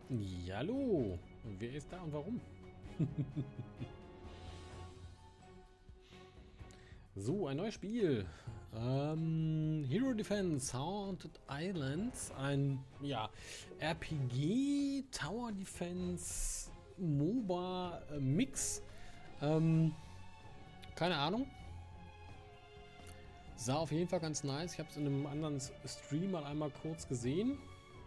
Ja, hallo. Wer ist da und warum? So, ein neues Spiel. Hero Defense Haunted Islands. Ein, ja, RPG, Tower Defense, MOBA, Mix. Keine Ahnung. Sah auf jeden Fall ganz nice. Ich habe es in einem anderen Stream mal einmal kurz gesehen.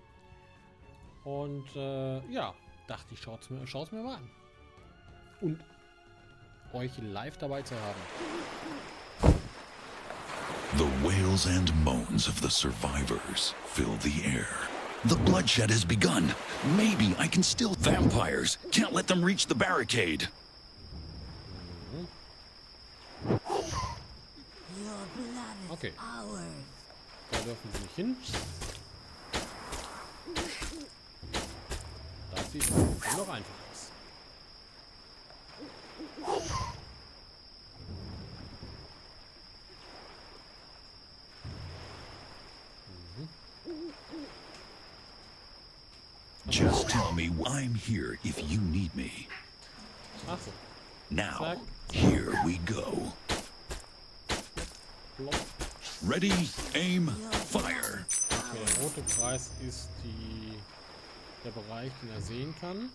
Und ja, dachte ich, schaut's mir mal an. Und euch live dabei zu haben. The wails and moans of the survivors fill the air. The bloodshed has begun. Maybe I can still... Vampires! Can't let them reach the barricade! Okay. Da dürfen sie nicht hin. Das sieht noch einfach aus. Just tell me I'm here if you need me. Ach so. Now, Zack. here we go. Plopp. Ready, aim, fire. Okay, der rote Kreis ist der Bereich, den er sehen kann.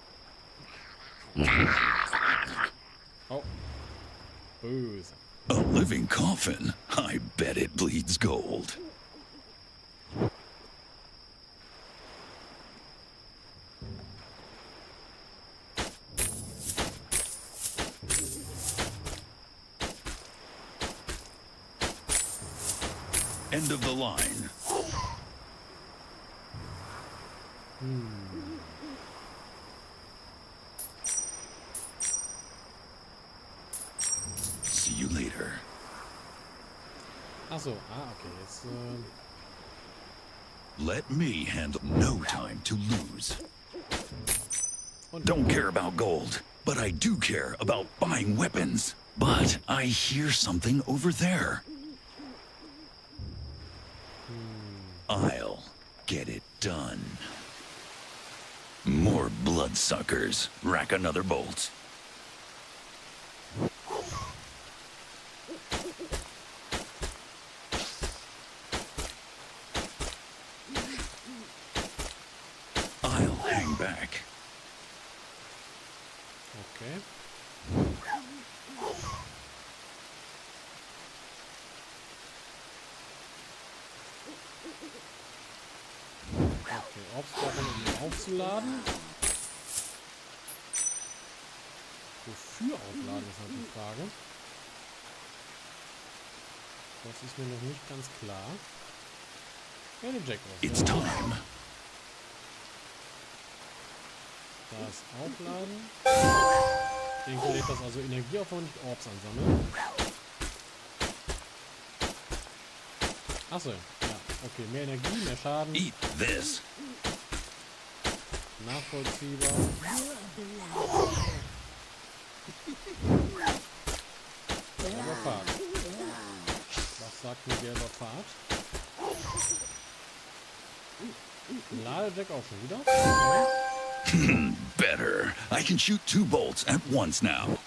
Oh. Böse. A living coffin? I bet it bleeds gold. End of the line. See you later. Ach so, okay, jetzt Let me handle. No time to lose. und Don't care about gold, but I do care about buying weapons. But I hear something over there. I'll get it done. More bloodsuckers. Rack another bolt. I'll hang back. okay. Okay, aufbrauchen, um ihn aufzuladen. Wofür aufladen, ist halt die Frage. Das ist mir noch nicht ganz klar. Ja, den Jack raus. It's time. Das Aufladen. Ich denke, lädt das also Energie auf und nicht Orbs ansammeln. Achso, ja. Okay, mehr Energie, mehr Schaden. Eat this. Nachvollziehbar. Gelber Pfad. Was sagt mir gelber Pfad? Ladedeck auch schon wieder. Okay. Better. I can shoot 2 bolts at once now.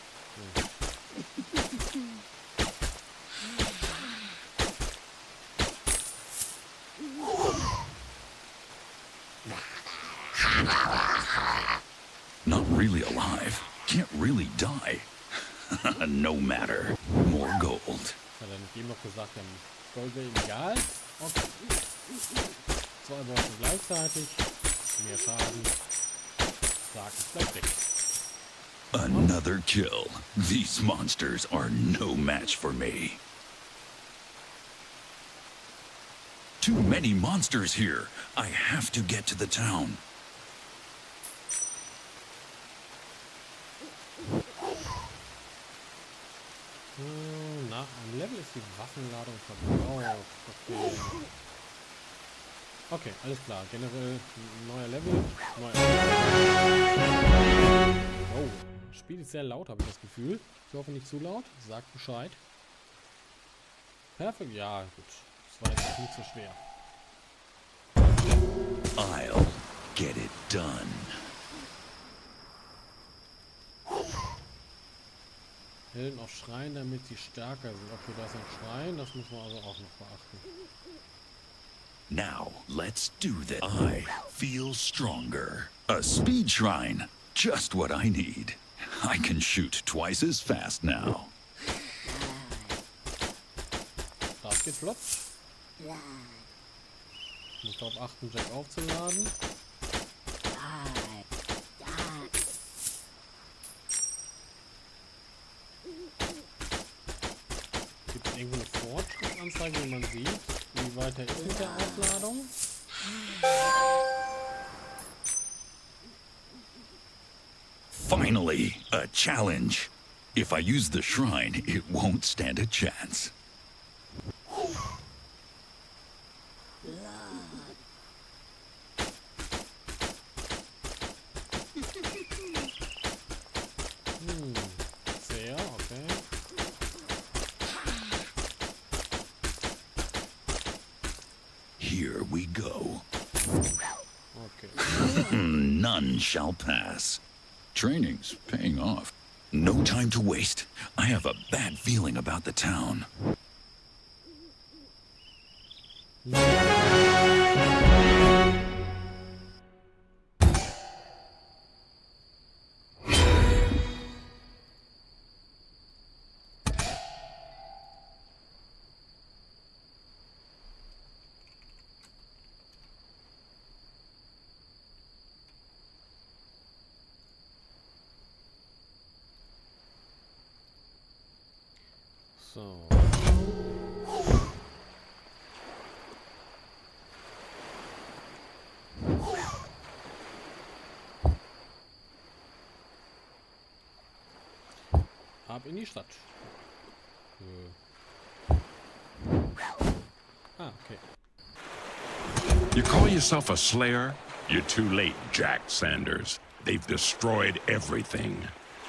Not really alive. Can't really die. No matter. More gold. Hat er nicht eben noch gesagt, dann Gold wäre ihm egal. Okay. 2 Bolzen gleichzeitig. Mehr Schaden. Sag, es bleibt weg. Another kill. These monsters are no match for me. Too many monsters here. I have to get to the town. Nach einem Level ist die Waffenladung verbraucht. Okay. Okay, alles klar. Generell neuer Level. Oh, Spiel ist sehr laut, habe ich das Gefühl. Ich hoffe nicht zu laut. Sagt Bescheid. Perfekt, ja gut. Das war jetzt nicht so schwer. I'll get it done. Helden auf Schreien, damit sie stärker sind. Okay, da ist ein Schrein, das müssen wir also auch noch beachten. Now, let's do this. I feel stronger. A speed shrine. Just what I need. I can shoot twice as fast now. Das geht flott. Ich muss darauf achten, Jack aufzuladen. Gibt es irgendwo eine Fortschrittsanzeige, wie man sieht, wie weit er ist mit der Aufladung? Finally, a challenge. If I use the shrine, it won't stand a chance. Sehr, okay. Here we go. Okay. None shall pass. Training's paying off. No time to waste. I have a bad feeling about the town. So. Ab in die Stadt. Ah, okay. You call yourself a slayer? You're too late, Jack Sanders. They've destroyed everything.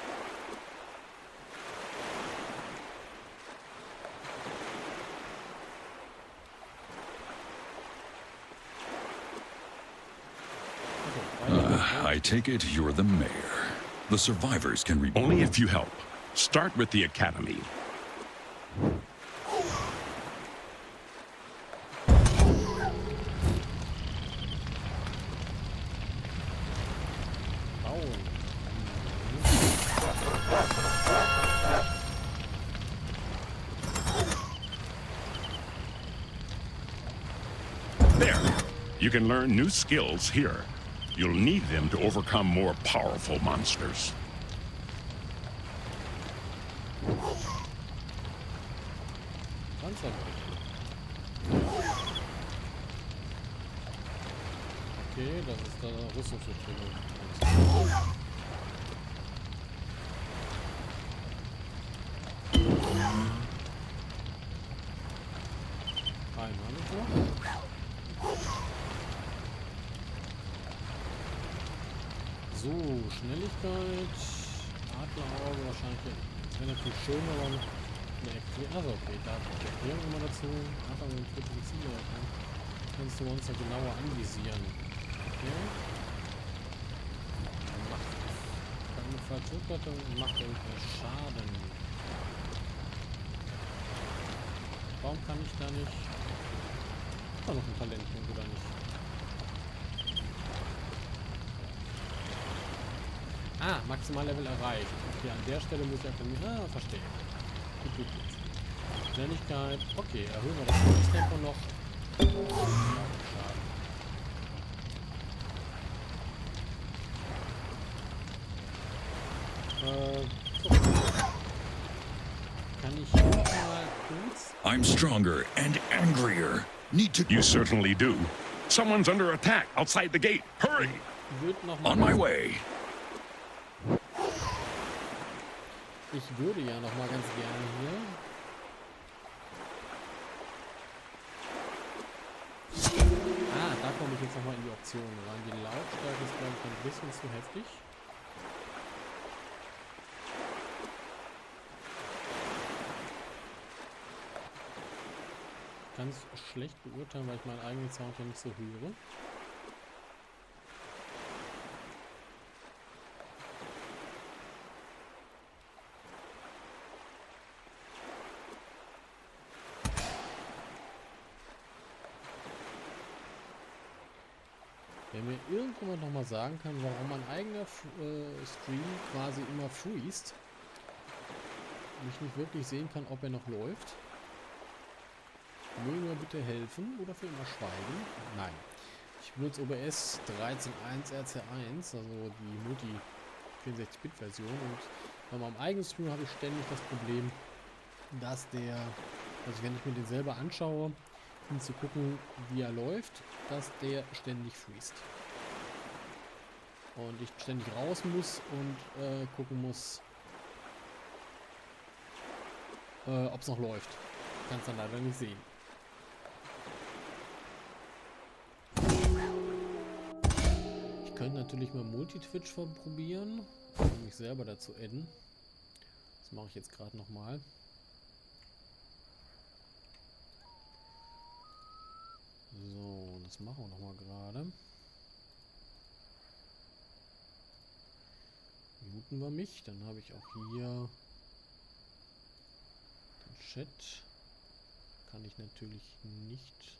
I take it you're the mayor. The survivors can Only if you help. Start with the academy. There. You can learn new skills here. You'll need them to overcome more powerful monsters. Okay, das ist der Rüstungsverträge. Einmal nicht noch. So, Schnelligkeit, Adlerauge wahrscheinlich relativ schön, aber eine Erklärung. Also okay, da die Erklärung immer dazu. Adler und tödliche Ziele. Kannst du Monster genauer anvisieren. Okay. Macht keine Verzögerung und macht irgendeinen Schaden. Warum kann ich da nicht? Da noch ein Talent oder nicht? Ah, Maximallevel erreicht. Okay, an der Stelle muss ich einfach nicht... Ah, verstehe. Gut, gut, gut. Schnelligkeit. Okay, erhöhen wir das Tempo noch. Schaden. So. Kann ich hier mal kurz... I'm stronger and angrier. Need to... You certainly do. Someone's under attack outside the gate. Hurry! On my way. Ich würde ja noch mal ganz gerne hier. Ah, da komme ich jetzt noch mal in die Optionen rein. Die Lautstärke ist, glaube ich, ein bisschen zu heftig. Ganz schlecht beurteilen, weil ich meinen eigenen Sound ja nicht so höre. Wenn mir irgendjemand nochmal sagen kann, warum mein eigener Stream quasi immer freest, und ich nicht wirklich sehen kann, ob er noch läuft, mögen wir bitte helfen oder für immer schweigen. Nein. Ich benutze OBS 13.1 RC1, also die Multi-64-Bit-Version, und bei meinem eigenen Stream habe ich ständig das Problem, dass also wenn ich mir den selber anschaue, um zu gucken, wie er läuft, dass der ständig freest. Und ich ständig raus muss und gucken muss, ob es noch läuft. Kann es dann leider nicht sehen. Ich könnte natürlich mal Multi-Twitch probieren, um mich selber dazu adden. Das mache ich jetzt gerade nochmal. So, das machen wir nochmal gerade. Muten wir mich, dann habe ich auch hier den Chat. Kann ich natürlich nicht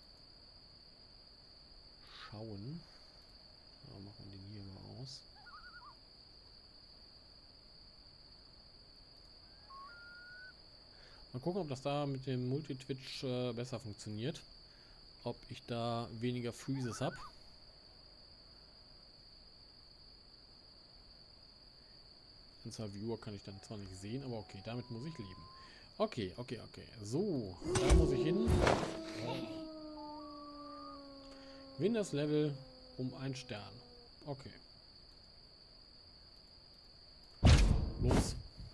schauen. Ja, machen wir den hier mal aus. Mal gucken, ob das da mit dem Multi-Twitch besser funktioniert. Ob ich da weniger Freezes habe. Anzahl Viewer kann ich dann zwar nicht sehen, aber okay, damit muss ich leben. Okay. So, da muss ich hin. Gewinn das Level um 1 Stern. Okay. Los.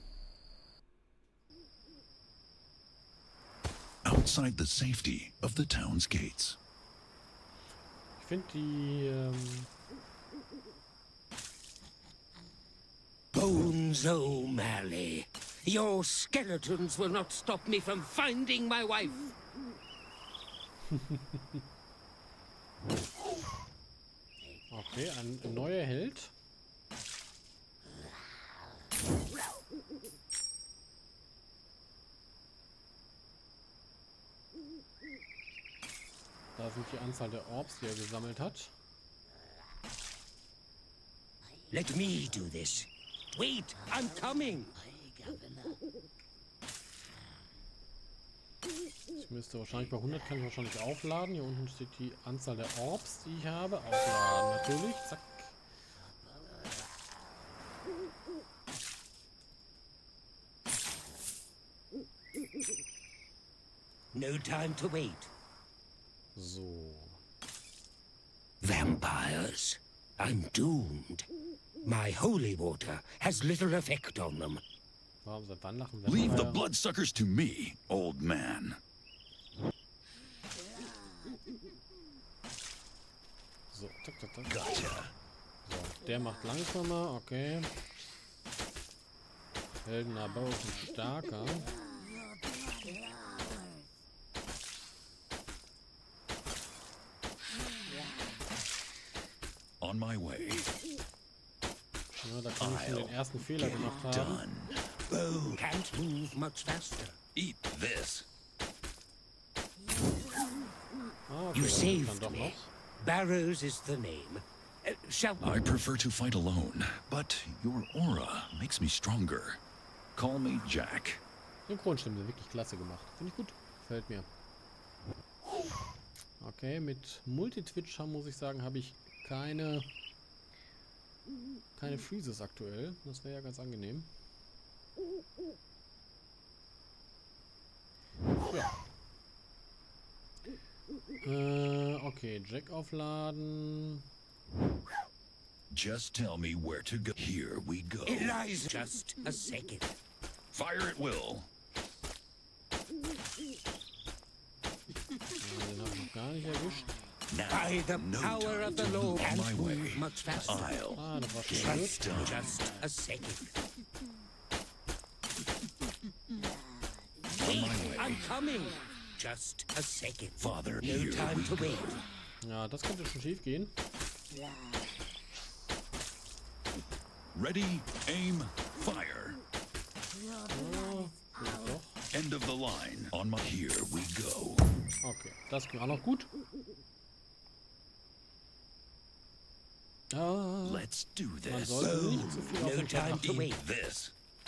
Outside the safety of the town's gates. Ich finde die Bones O'Malley, your skeletons will not stop me from finding my wife. okay, ein neuer Held. Da sind die Anzahl der Orbs, die er gesammelt hat. Let me do this. Wait, I'm coming. Ich müsste wahrscheinlich bei 100 kann ich wahrscheinlich aufladen. Hier unten steht die Anzahl der Orbs, die ich habe. Aufladen natürlich. Zack. No time to wait. So. Vampires. I'm doomed. My holy water has little effect on them. Warum seit wann lachen Leave the Vampire? bloodsuckers to me, old man. So, zack. Gotcha. So, der macht langsamer, okay. Helden aber ist starker. On my way. Ja, da kann ich schon den ersten Fehler gemacht haben. Done. Bo can't move much faster. Eat this. Ah, okay, You das kann saved doch me. noch. Barrows is the name. Shall I prefer to fight alone, but your aura makes me stronger. Call me Jack. Synchronstimmen sind wirklich klasse gemacht. Finde ich gut. Gefällt mir. Okay, mit Multi-Twitch muss ich sagen, habe ich keine Freezes aktuell. Das wäre ja ganz angenehm. Ja. Okay, Jack aufladen. Just tell me where to go. Here we go. Eliza, just a second. Fire at will. Den habe ich noch gar nicht erwischt. Now, By the no power time of the to law, lose can't my move way. much faster. I'll Ah, das war schon gut. Just a second. on my way. I'm coming. Just a second. Father, No here time we to go. wait. Ja, das könnte schon schief gehen. Ready, aim, fire. Ja, doch. End of the line. On my here we go. Okay, das ging auch noch gut. Ah, Let's do man this. sollte nicht zu viel auf No den Chat time to achten. wait. This.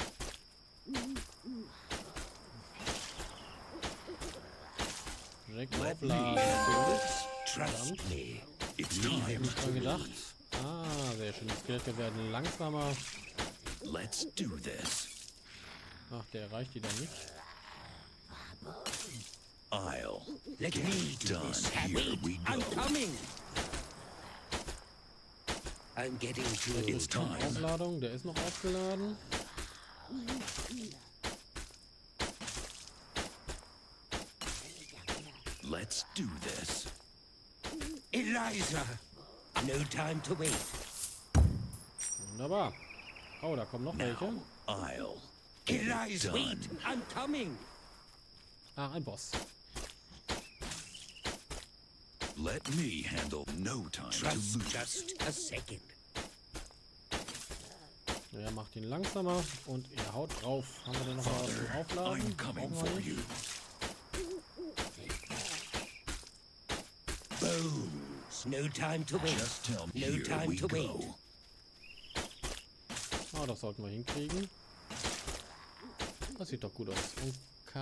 Direkt Let me aufladen. handle this. Trust me. It's time Nicht to dran gedacht. leave. Ah, sehr schön. Die Skelette werden langsamer. Let's do this. Ach, der erreicht die dann nicht. I'll Let get me do done. this. Here Wait, we I'm go. coming. I'm getting to It's time. Aufladung, der ist noch aufgeladen. Let's do this. Eliza. No time to wait. Wunderbar. Oh, da kommen noch welche. Now I'll get it Eliza, done. wait. I'm coming. Ah, ein Boss. Let me handle. No time to Trust lose. just a second. Er macht ihn langsamer und er haut drauf. Haben wir denn noch was zum Aufladen? I'm coming Brauchen wir for nicht. you. Bones. No time to wait. Just tell me. No Here time we to wait. go. Ah, das sollten wir hinkriegen. Das sieht doch gut aus. Und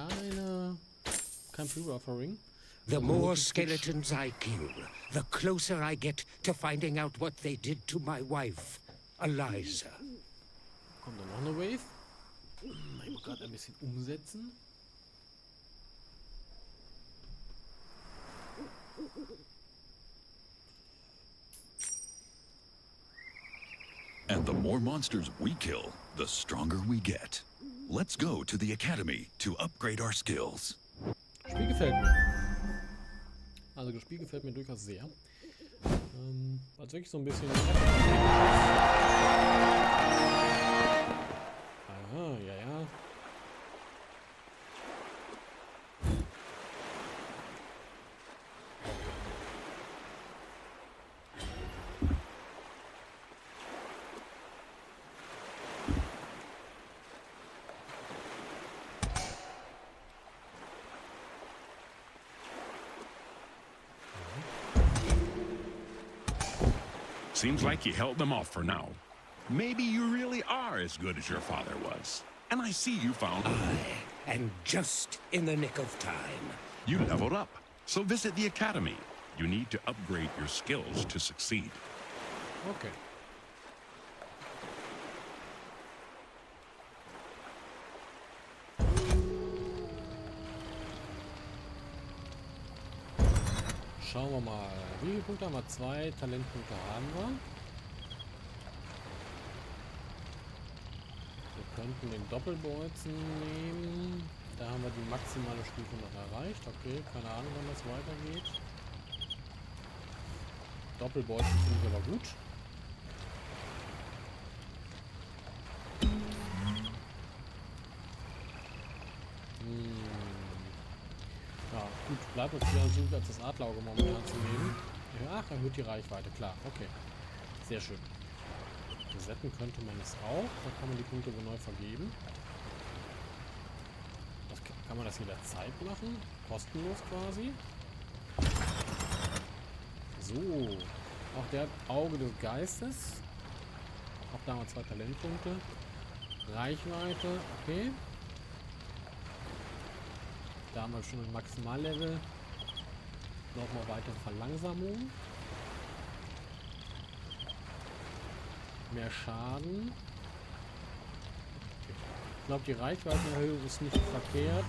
kein Pre-Buffering. The more skeletons I kill, the closer I get to finding out what they did to my wife, Eliza. Kommt da noch eine Wave? Ich muss gerade ein bisschen umsetzen. And the more monsters we kill, the stronger we get. Let's go to the academy to upgrade our skills. Spiel gefällt mir. Also das Spiel gefällt mir durchaus sehr. Als wirklich so ein bisschen... Aha, ja, ja. Seems like you held them off for now. Maybe you really are as good as your father was. And I see you found... And just in the nick of time. You leveled up. So visit the academy. You need to upgrade your skills to succeed. Okay. Schauen wir mal. Wie viele Punkte haben wir? 2 Talentpunkte haben wir. Wir könnten den Doppelbolzen nehmen. Da haben wir die maximale Stufe noch erreicht. Okay, keine Ahnung, wann das weitergeht. Doppelbolzen finde ich aber gut. Ja, gut, bleibt uns wieder so, als das Adlerauge momentan zu nehmen. Ach, erhöht die Reichweite, klar, okay. Sehr schön. Resetten könnte man es auch, da kann man die Punkte wohl neu vergeben. Kann man das jederzeit machen? Kostenlos quasi. So, auch der hat Auge des Geistes. Auch da haben wir 2 Talentpunkte. Reichweite, okay. Da haben wir schon ein Maximallevel. Nochmal weitere Verlangsamung. Mehr Schaden. Okay. Ich glaube, die Reichweitenerhöhung ist nicht verkehrt.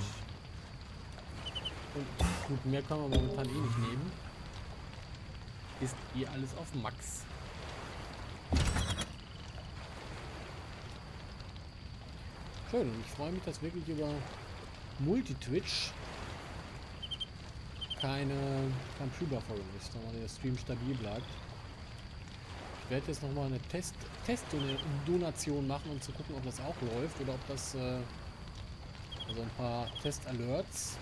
Und gut, mehr kann man momentan eh nicht nehmen. Ist hier alles auf Max. Schön, und ich freue mich, dass wirklich über Multi-Twitch kein Pre-Buffering ist, sondern der Stream stabil bleibt. Ich werde jetzt nochmal eine Test-Donation machen, um zu gucken, ob das auch läuft oder ob das also ein paar Test-Alerts.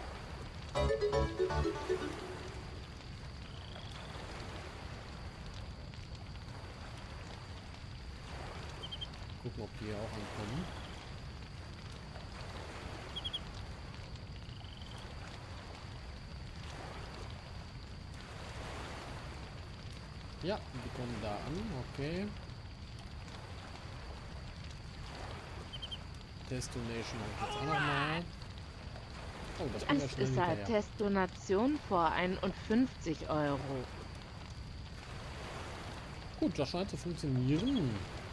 Gucken, ob die hier auch ankommen. Ja, die kommen da an. Okay. Destination habe ich jetzt auch nochmal. Oh, das kommt ja Es schnell ist eine hinterher. Testonation vor 51 Euro. Gut, das scheint zu funktionieren.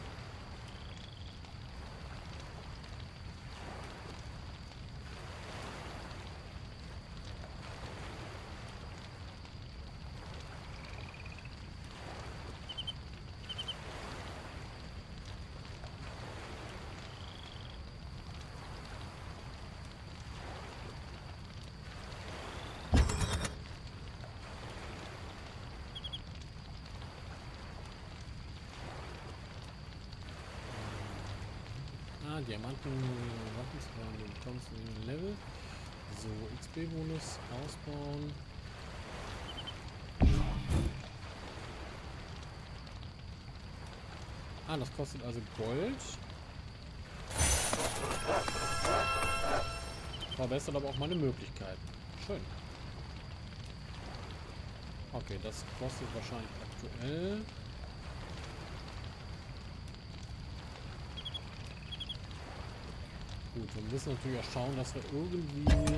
Diamanten, Waffenspan, du bekommst ein Level. So, XP-Bonus ausbauen. Ah, das kostet also Gold. Verbessert aber auch meine Möglichkeiten. Schön. Okay, das kostet wahrscheinlich aktuell. Gut, wir müssen natürlich auch schauen, dass wir irgendwie...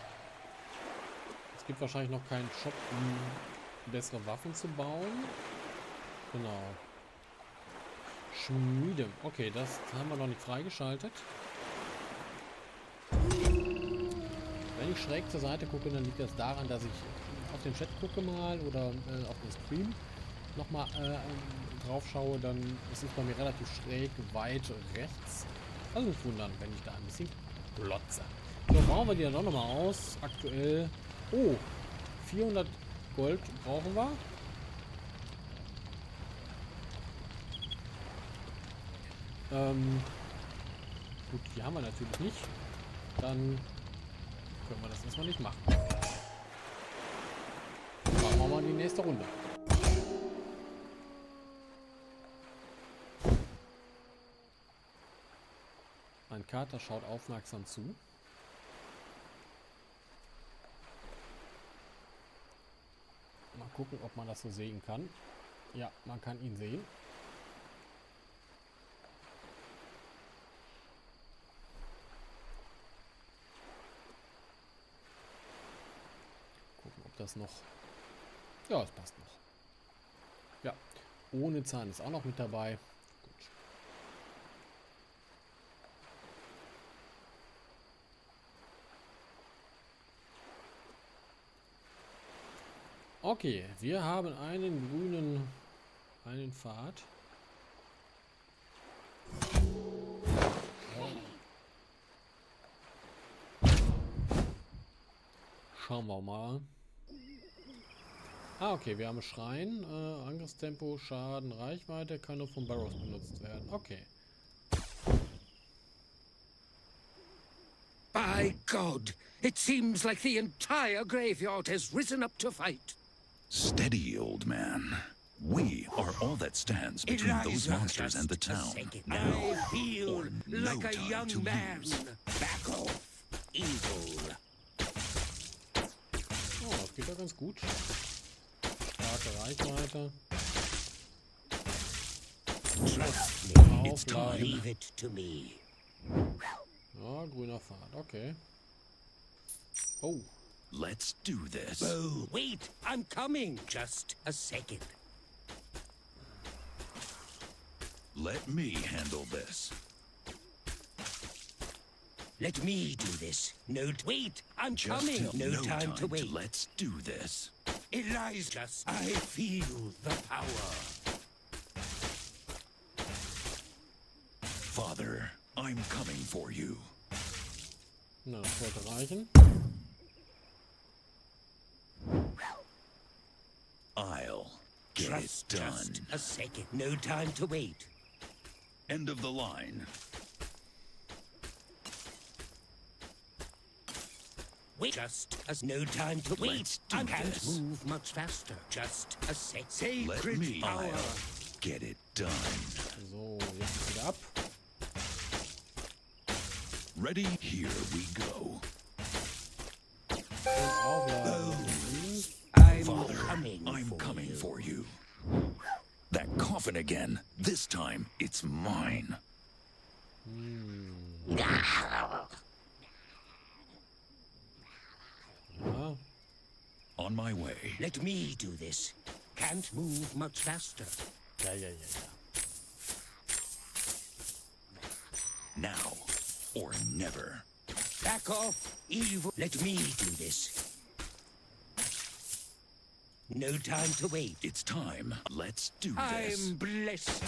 Es gibt wahrscheinlich noch keinen Shop, um bessere Waffen zu bauen. Genau. Schmiede. Okay, das haben wir noch nicht freigeschaltet. Wenn ich schräg zur Seite gucke, dann liegt das daran, dass ich auf den Chat gucke mal oder auf den Stream nochmal drauf schaue. Dann ist es bei mir relativ schräg weit rechts. Also nicht wundern, wenn ich da ein bisschen glotze. So, bauen wir die dann auch nochmal aus. Aktuell. Oh, 400 Gold brauchen wir. Gut, die haben wir natürlich nicht. Dann können wir das erstmal nicht machen. Machen wir mal die nächste Runde. Mein Kater schaut aufmerksam zu. Mal gucken, ob man das so sehen kann. Ja, man kann ihn sehen. Gucken, ob das noch... Ja, es passt noch. Ja, ohne Zahn ist auch noch mit dabei. Gut. Okay, wir haben einen grünen, einen Pfad. Schauen wir mal. Ah, okay, wir haben Schrein, Angriffstempo, Schaden, Reichweite, kann nur von Barrows benutzt werden. Okay. By God, it seems like the entire graveyard has risen up to fight. Steady, old man. We are all that stands between those Eliza, monsters and the just a town. second. Now, I feel or no like a time young to man. lose. Back off, evil. Oh, das geht ja ganz gut. Starke Reichweite. Trust me. It's time. Leave it to me. Ja, grüner Pfad, okay. Oh, Let's do this. Oh, wait, I'm coming. Just a second. Let me handle this. Let me do this. No, wait, I'm Just coming. No time to wait. Let's do this. Eliza, I feel the power. Father, I'm coming for you. na, das sollte reichen. I'll get it done. Just a second. No time to wait. End of the line. Wait, no time to wait. Let's do I can't this. move much faster. Just a sec. Let Sacred me. power. I'll get it done. So, jetzt wieder ab. Ready? Here we go. Und aufladen. I'm Father, coming I'm for coming you. for you. That coffin again. This time, it's mine. Ja. On my way. Let me do this. Can't move much faster. Ja. Now or never. Back off, evil. Let me do this. No time to wait. It's time. Let's do this. I'm blessed.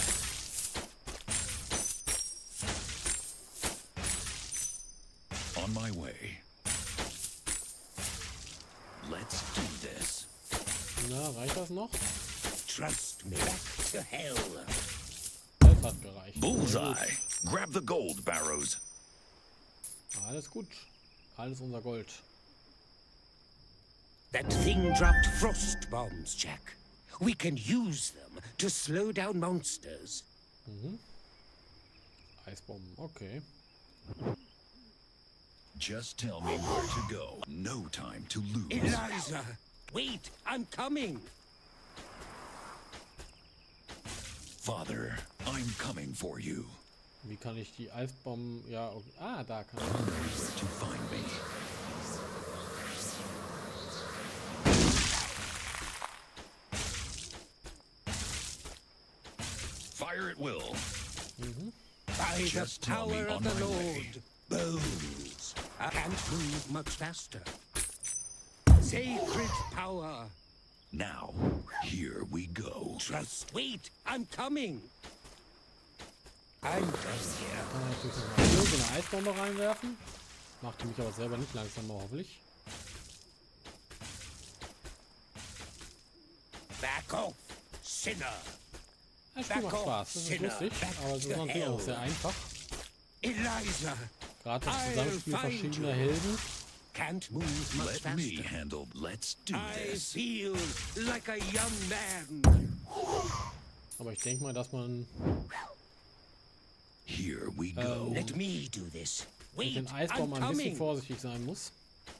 On my way. Let's do this. Na, reicht das noch? Trust me. Back to hell. Das hat gereicht. Bullseye. Grab the gold, Barrows. Alles gut. Alles unser Gold. That thing dropped frost bombs, Jack. We can use them to slow down monsters. Eisbomben, okay. Just tell me where to go. No time to lose. Eliza! Wait, I'm coming! Father, I'm coming for you. Wie kann ich die Eisbomben... Ja, okay. Ah, da kann Where to find me. Fire at will. By Just the tell me power on of the my Lord. way. Bones. I can't move much faster. Sacred power. Now, here we go. Trust. Wait, I'm coming. I'm done here. man natürlich noch mal so eine Eisbombe reinwerfen. Machte mich aber selber nicht langsamer, hoffentlich. Back off, sinner. Das Spiel macht Spaß, das ist lustig, aber es ist natürlich auch sehr einfach. Eliza. Gerade das Zusammenspiel verschiedener Helden. Can't move much Let me faster. handle. Let's do I this. feel like a young man. Aber ich denke mal, dass man Here we go. Let me do this. mit Wait, den I'm Eisbomben ein bisschen coming. vorsichtig sein muss.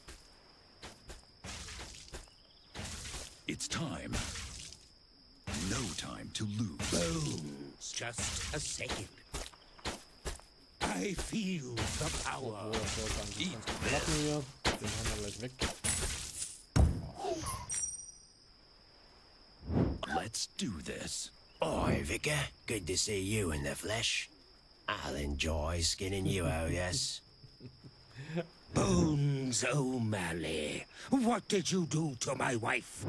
It's time. No time to lose. Bones. Just a second. I feel the power. Oh, das sollte eigentlich ganz gut klappen hier. Den haben wir gleich weg. Let's do this. Oi, Vicar. Good to see you in the flesh. I'll enjoy skinning you out, yes? Bones O'Malley, what did you do to my wife?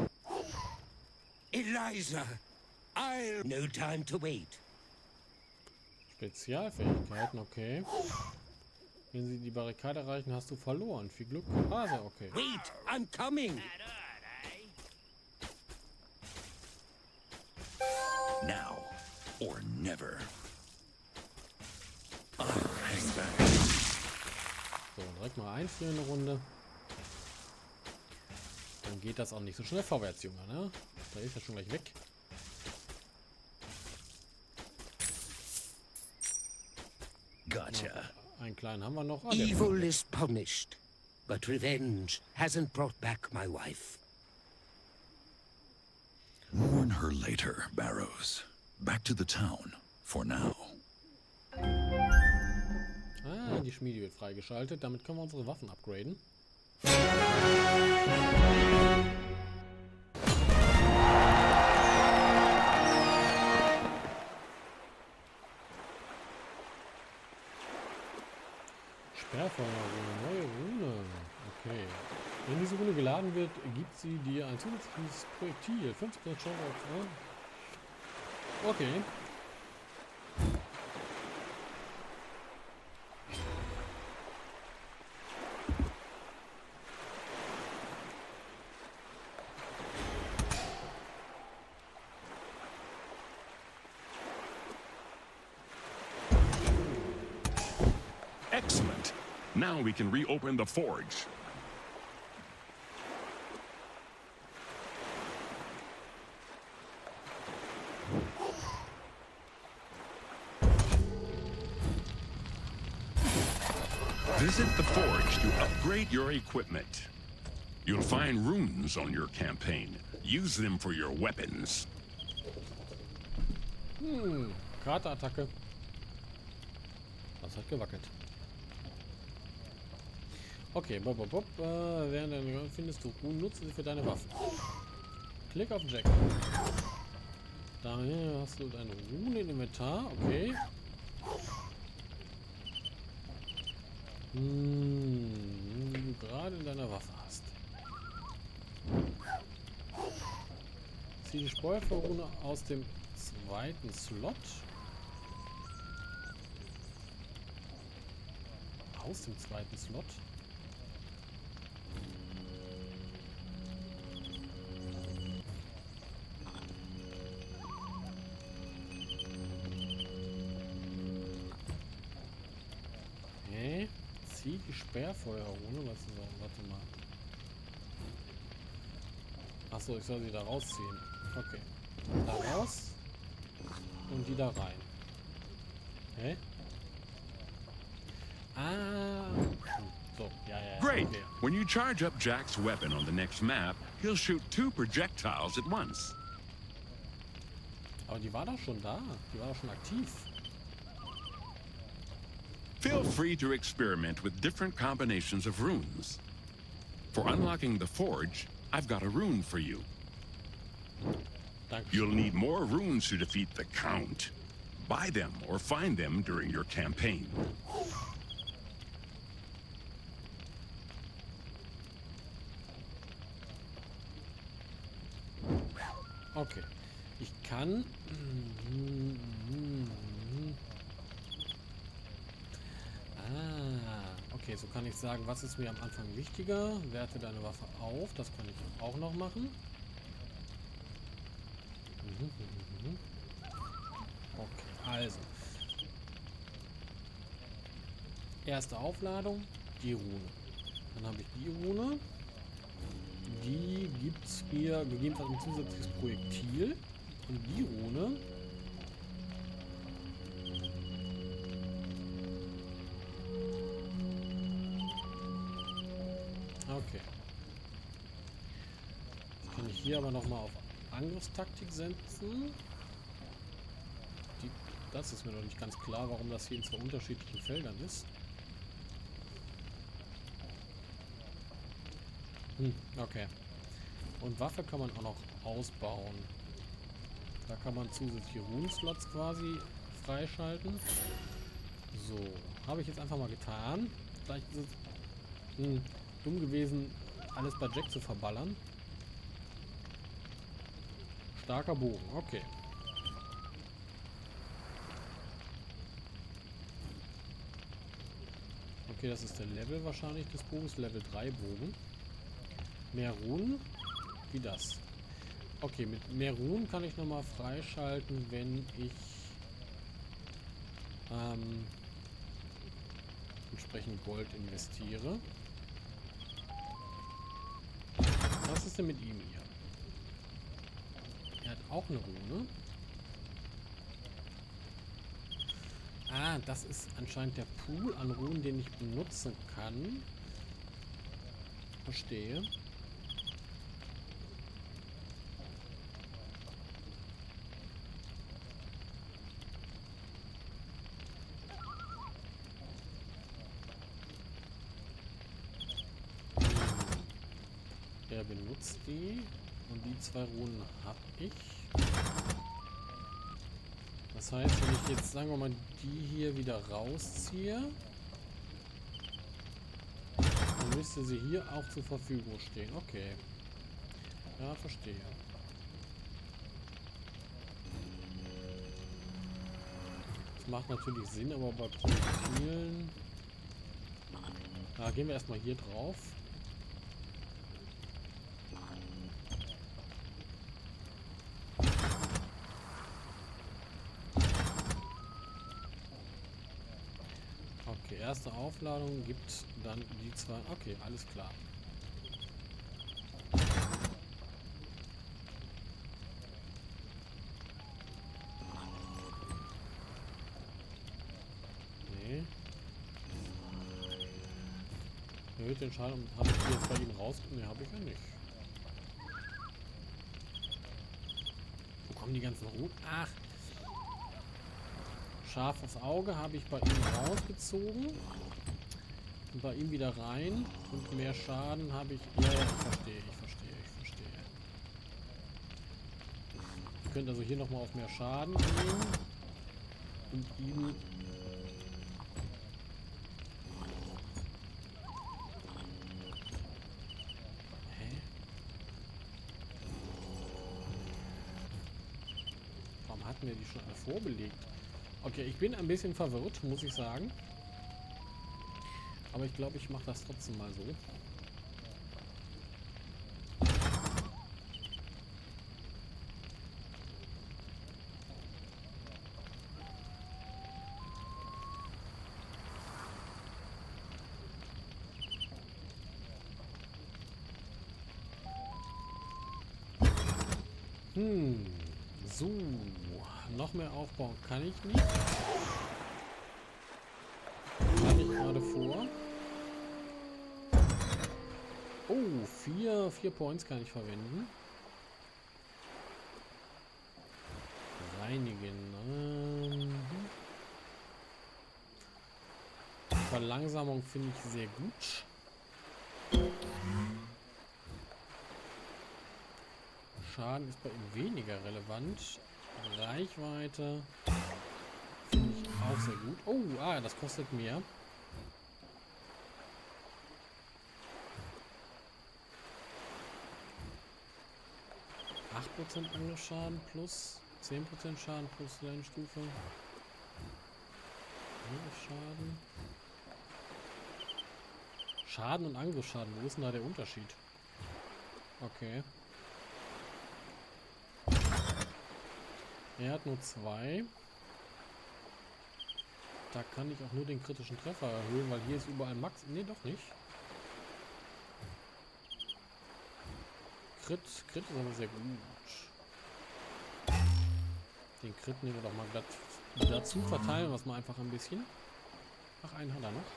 Eliza, no time to wait. Spezialfähigkeiten, okay. Wenn sie die Barrikade erreichen, hast du verloren. Viel Glück. Also, okay. Wait, I'm coming. Now or never. I'll hang back. So, direkt mal einfrieren eine Runde. Dann geht das auch nicht so schnell vorwärts, Junge, ne? Da ist er schon gleich weg. Gotcha. Einen kleinen haben wir noch. Ah, der Evil is punished, but revenge hasn't brought back my wife. Mourn her later, Barrows. Back to the town for now. Ah, die Schmiede wird freigeschaltet. Damit können wir unsere Waffen upgraden. Sperrfeuerrune, neue Rune. Okay. Wenn diese Rune geladen wird, gibt sie dir ein zusätzliches Projektil. 50% Chance auf... Okay. Excellent. Now we can reopen the forge. Visit the forge to upgrade your equipment. You'll find runes on your campaign. Use them for your weapons. Kraterattacke. Das hat gewackelt. Okay, bob, bob, bob. Während du findest du Runen, nutze sie für deine Waffen. Klick auf Jack. Daher hast du deine Rune im Inventar. Okay. Die du gerade in deiner Waffe hast. Zieh die Spoilverrune aus dem zweiten Slot. Aus dem zweiten Slot. Okay. Zieh die Sperrfeuerrune. Was ist das? Warte mal. Achso, ich soll sie da rausziehen. Okay. Da raus. Und die da rein. Hä? Ah. So, ja. Great! Okay. When you charge up Jack's weapon on the next map, he'll shoot 2 projectiles at once. Aber die war doch schon da. Die war doch schon aktiv. Feel free to experiment with different combinations of runes. For unlocking the forge, I've got a rune for you. Dankeschön. You'll need more runes to defeat the Count. Buy them or find them during your campaign. Okay. Ich kann... Okay, so kann ich sagen, was ist mir am Anfang wichtiger. Werte deine Waffe auf. Das kann ich auch noch machen. Okay, also. Erste Aufladung, die Rune. Dann habe ich die Rune. Die gibt es mir gegebenenfalls ein zusätzliches Projektil. Und die Rune. Okay. Jetzt kann ich hier aber nochmal auf Angriffstaktik setzen. Das ist mir noch nicht ganz klar, warum das hier in 2 unterschiedlichen Feldern ist. Okay. Und Waffe kann man auch noch ausbauen. Da kann man zusätzliche Rune-Slots quasi freischalten. So. Habe ich jetzt einfach mal getan. Vielleicht ist es dumm gewesen, alles bei Jack zu verballern. Starker Bogen. Okay. Okay, das ist der Level wahrscheinlich des Bogens. Level 3 Bogen. Mehr Runen. Wie das. Okay, mit mehr Runen kann ich nochmal freischalten, wenn ich entsprechend Gold investiere. Was ist denn mit ihm hier? Er hat auch eine Rune. Ah, das ist anscheinend der Pool an Runen, den ich benutzen kann. Verstehe. Er benutzt die und die 2 Runen habe ich. Das heißt, wenn ich jetzt, sagen wir mal, die hier wieder rausziehe, dann müsste sie hier auch zur Verfügung stehen. Okay. Ja, verstehe. Das macht natürlich Sinn, aber bei Projektilen... gehen wir erstmal hier drauf. Okay, erste Aufladung gibt dann die 2. Okay, alles klar. Nee. Erhöhte Entscheidung. Habe ich die jetzt bei Ihnen raus? Ne, habe ich ja nicht. Wo kommen die ganzen Routen? Ach. Scharfes Auge habe ich bei ihm rausgezogen. Und bei ihm wieder rein. Und mehr Schaden habe ich... Ja, ich verstehe. Ich könnte also hier nochmal auf mehr Schaden gehen. Und ihm... Hatten wir die schon alle vorbelegt? Okay, ich bin ein bisschen verwirrt, muss ich sagen. Aber ich glaube, ich mache das trotzdem mal so. So. Noch mehr aufbauen kann ich nicht. Hatte ich gerade vor. Oh, 4 Points kann ich verwenden. Reinigen. Verlangsamung finde ich sehr gut. Schaden ist bei ihm weniger relevant. Reichweite finde ich auch sehr gut. Oh, das kostet mehr. 8% Angriffsschaden plus 10% Schaden plus Lernstufe. Angriffsschaden. Schaden und Angriffsschaden. Wo ist denn da der Unterschied? Okay. Er hat nur 2. Da kann ich auch nur den kritischen Treffer erhöhen, weil hier ist überall Max. Ne, doch nicht. Crit ist aber sehr gut. Den Crit nehmen wir doch mal glatt dazu. Verteilen wir es mal einfach ein bisschen. Ach, einen hat er noch.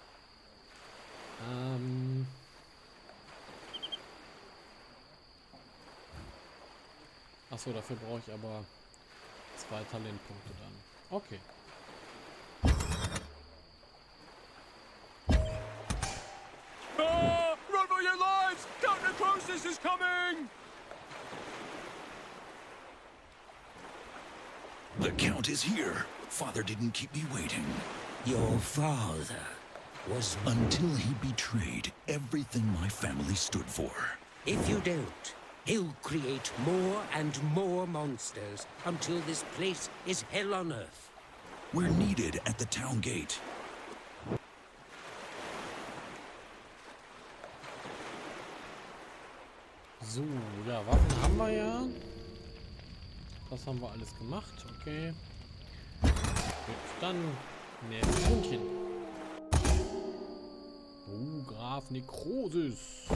Achso, dafür brauche ich aber 2 Talentpunkte dann. Okay. Run for your lives! Count Necrosis is coming! The Count is here. Father didn't keep me waiting. Your father was... Until he betrayed everything my family stood for. If you don't, he'll create more and more monsters until this place is hell on earth. We're needed at the town gate. So, ja, Waffen haben wir ja. Das haben wir alles gemacht, okay. Gut, dann nächstes Rundchen. Oh, Graf Necrosis.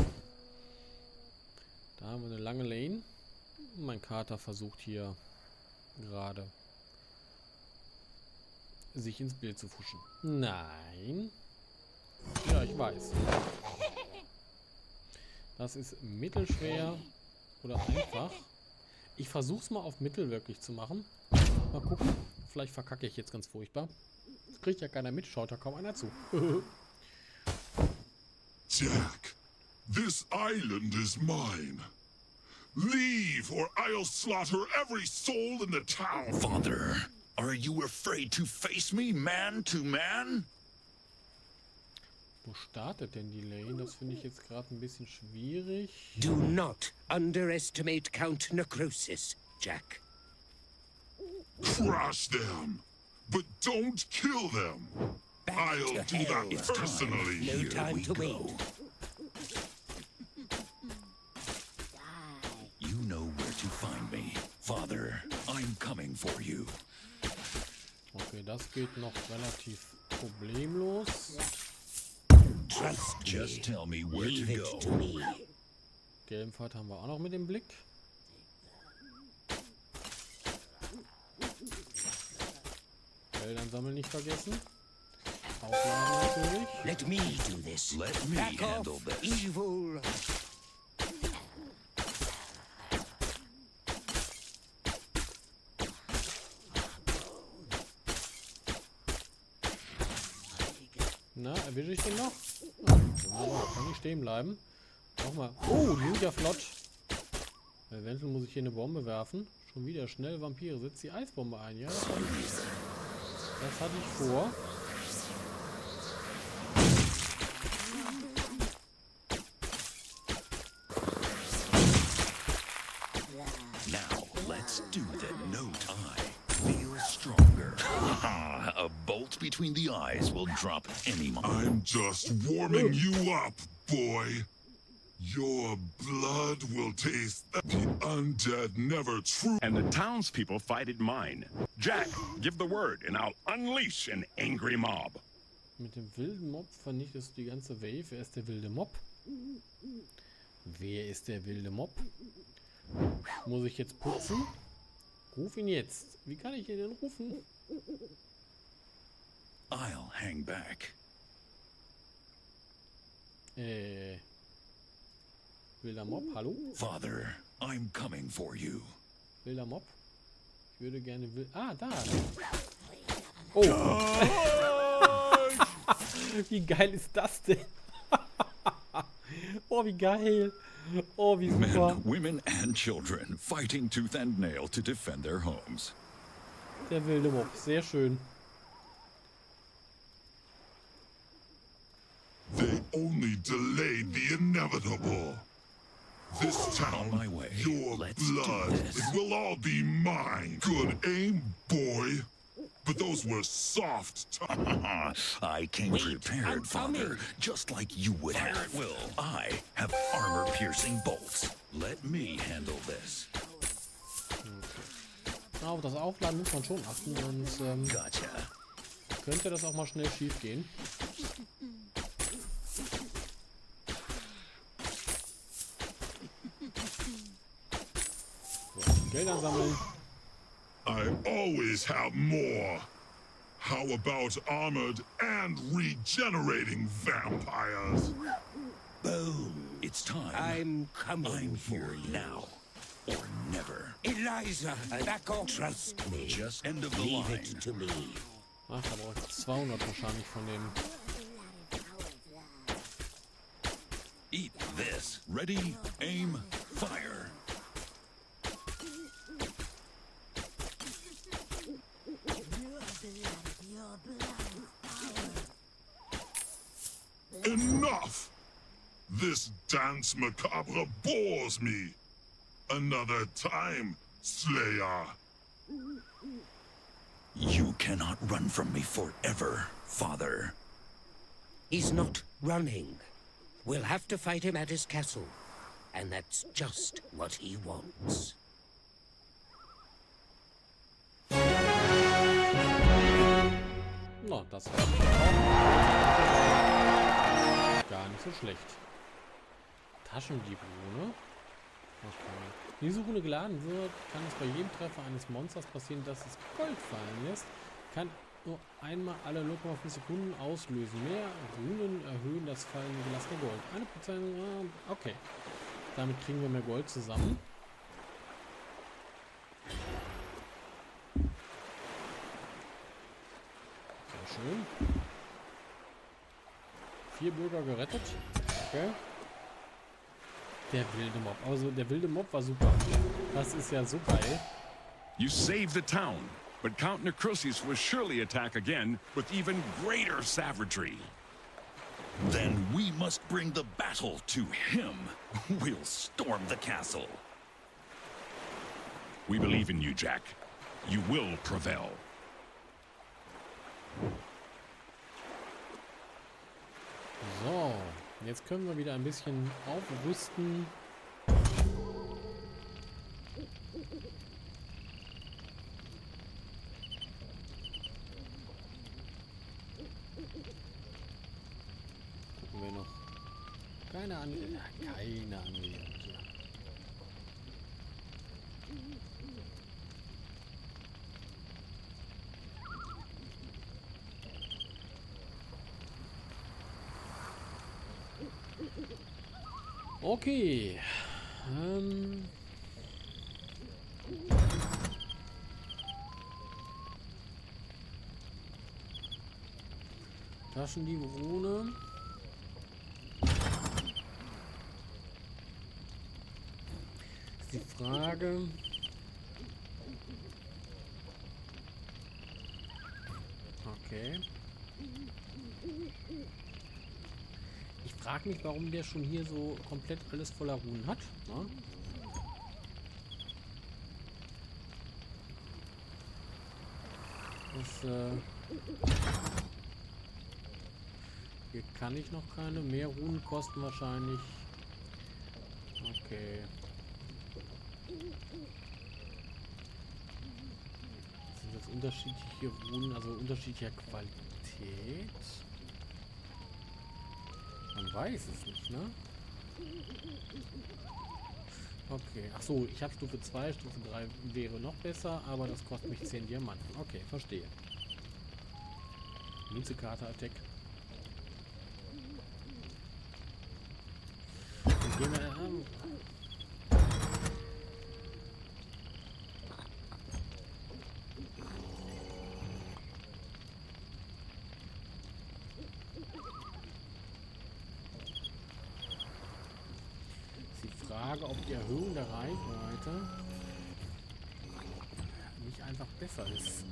Da haben wir eine lange Lane. Mein Kater versucht hier gerade sich ins Bild zu fuschen. Nein. Ja, ich weiß. Das ist mittelschwer oder einfach. Ich versuche es mal auf Mittel wirklich zu machen. Mal gucken. Vielleicht verkacke ich jetzt ganz furchtbar. Das kriegt ja keiner mit. Schaut da kaum einer zu. Jack, this island is mine. Leave or I'll slaughter every soul in the town. Father, are you afraid to face me man to man? Wo startet denn die Lane? Das finde ich jetzt gerade ein bisschen schwierig. Do not underestimate Count Necrosis, Jack. Crush them, but don't kill them. I'll do that personally. No time to wait. You know where to find me. Father, I'm coming for you. Okay, das geht noch relativ problemlos. Trust me. Just tell me where Leave to it go. to me. Gelbenpfad haben wir auch noch mit dem Blick. Feldern sammeln nicht vergessen. Aufladen natürlich. Let me do this. Let me Back handle off, this. evil. Na, erwische ich den noch? Ja, wunderbar, kann nicht stehen bleiben. Nochmal. Oh, die sind ja flott. Eventuell muss ich hier eine Bombe werfen. Schon wieder schnell Vampire. Setzt die Eisbombe ein, ja? Das hatte ich vor. Now, let's do the note eye. Feel stronger. A bolt between the eyes will drop any moment. I'm just warming you up, boy. Your blood will taste the undead never true. And the townspeople fight it mine. Jack, give the word and I'll unleash an angry mob. Mit dem wilden Mob vernichtest du die ganze Wave. Wer ist der wilde Mob? Wer ist der wilde Mob? Muss ich jetzt putzen? Ruf ihn jetzt. Wie kann ich ihn denn rufen? I'll hang back. Wilder Mob, hallo? Father, I'm coming for you. Wilder Mob? Ich würde gerne da! Oh! Wie geil ist das denn? Oh, wie geil! Oh, wie super! Men, women and children fighting tooth and nail to defend their homes. Der wilde Mob, sehr schön. They only delayed the inevitable. This town, On my way. your Let's do blood, this. it will all be mine. Good aim, boy. But those were soft I came Wait, prepared, I'm Father, coming. just like you would have. I have armor-piercing bolts. Let me handle this. Auf das Aufladen muss man schon achten, sonst Gotcha. könnte das auch mal schnell schief gehen. So, Geld ansammeln. I always have more. How about armored and regenerating vampires? Boom. It's time. I'm coming I'm for here you. now. Or never. Eliza, back off. Trust me. Just end of the Leave line. it to me. Ach, da brauche ich 200 wahrscheinlich von dem. Eat this. Ready, aim, fire. Enough! This dance macabre bores me. Another time, Slayer. You cannot run from me forever, Father. He's not running. We'll have to fight him at his castle. And that's just what he wants. Na, das war gar nicht so schlecht. Taschendiebe, ne? Okay. Wenn diese Rune geladen wird, kann es bei jedem Treffer eines Monsters passieren, dass es Gold fallen lässt. Kann nur einmal alle 0,5 Sekunden auslösen. Mehr Runen erhöhen das fallende gelassene Gold. 1%, okay. Damit kriegen wir mehr Gold zusammen. Sehr schön. 4 Bürger gerettet. Okay. Der wilde Mob. Also der wilde Mob war super. Das ist ja so geil. You saved the town, but Count Necrosis will surely attack again with even greater savagery. Then we must bring the battle to him. We'll storm the castle. We believe in you, Jack. You will prevail. So, jetzt können wir wieder ein bisschen aufrüsten. Gucken wir noch. Keine Anrede. Keine Anrede. Okay. Taschendieb-Rune. Ist die Frage. Okay. Ich frage mich, warum der schon hier so komplett alles voller Runen hat. Na? Hier kann ich noch keine. Mehr Runen kosten wahrscheinlich. Okay. Sind das unterschiedliche Runen, also unterschiedlicher Qualität? Man weiß es nicht, ne? Okay, ach so, ich habe Stufe 2, Stufe 3 wäre noch besser, aber das kostet mich 10 Diamanten. Okay, verstehe. Münzekarte Attack. Dann gehen wir Frage, ob die Erhöhung der Reichweite nicht einfach besser ist.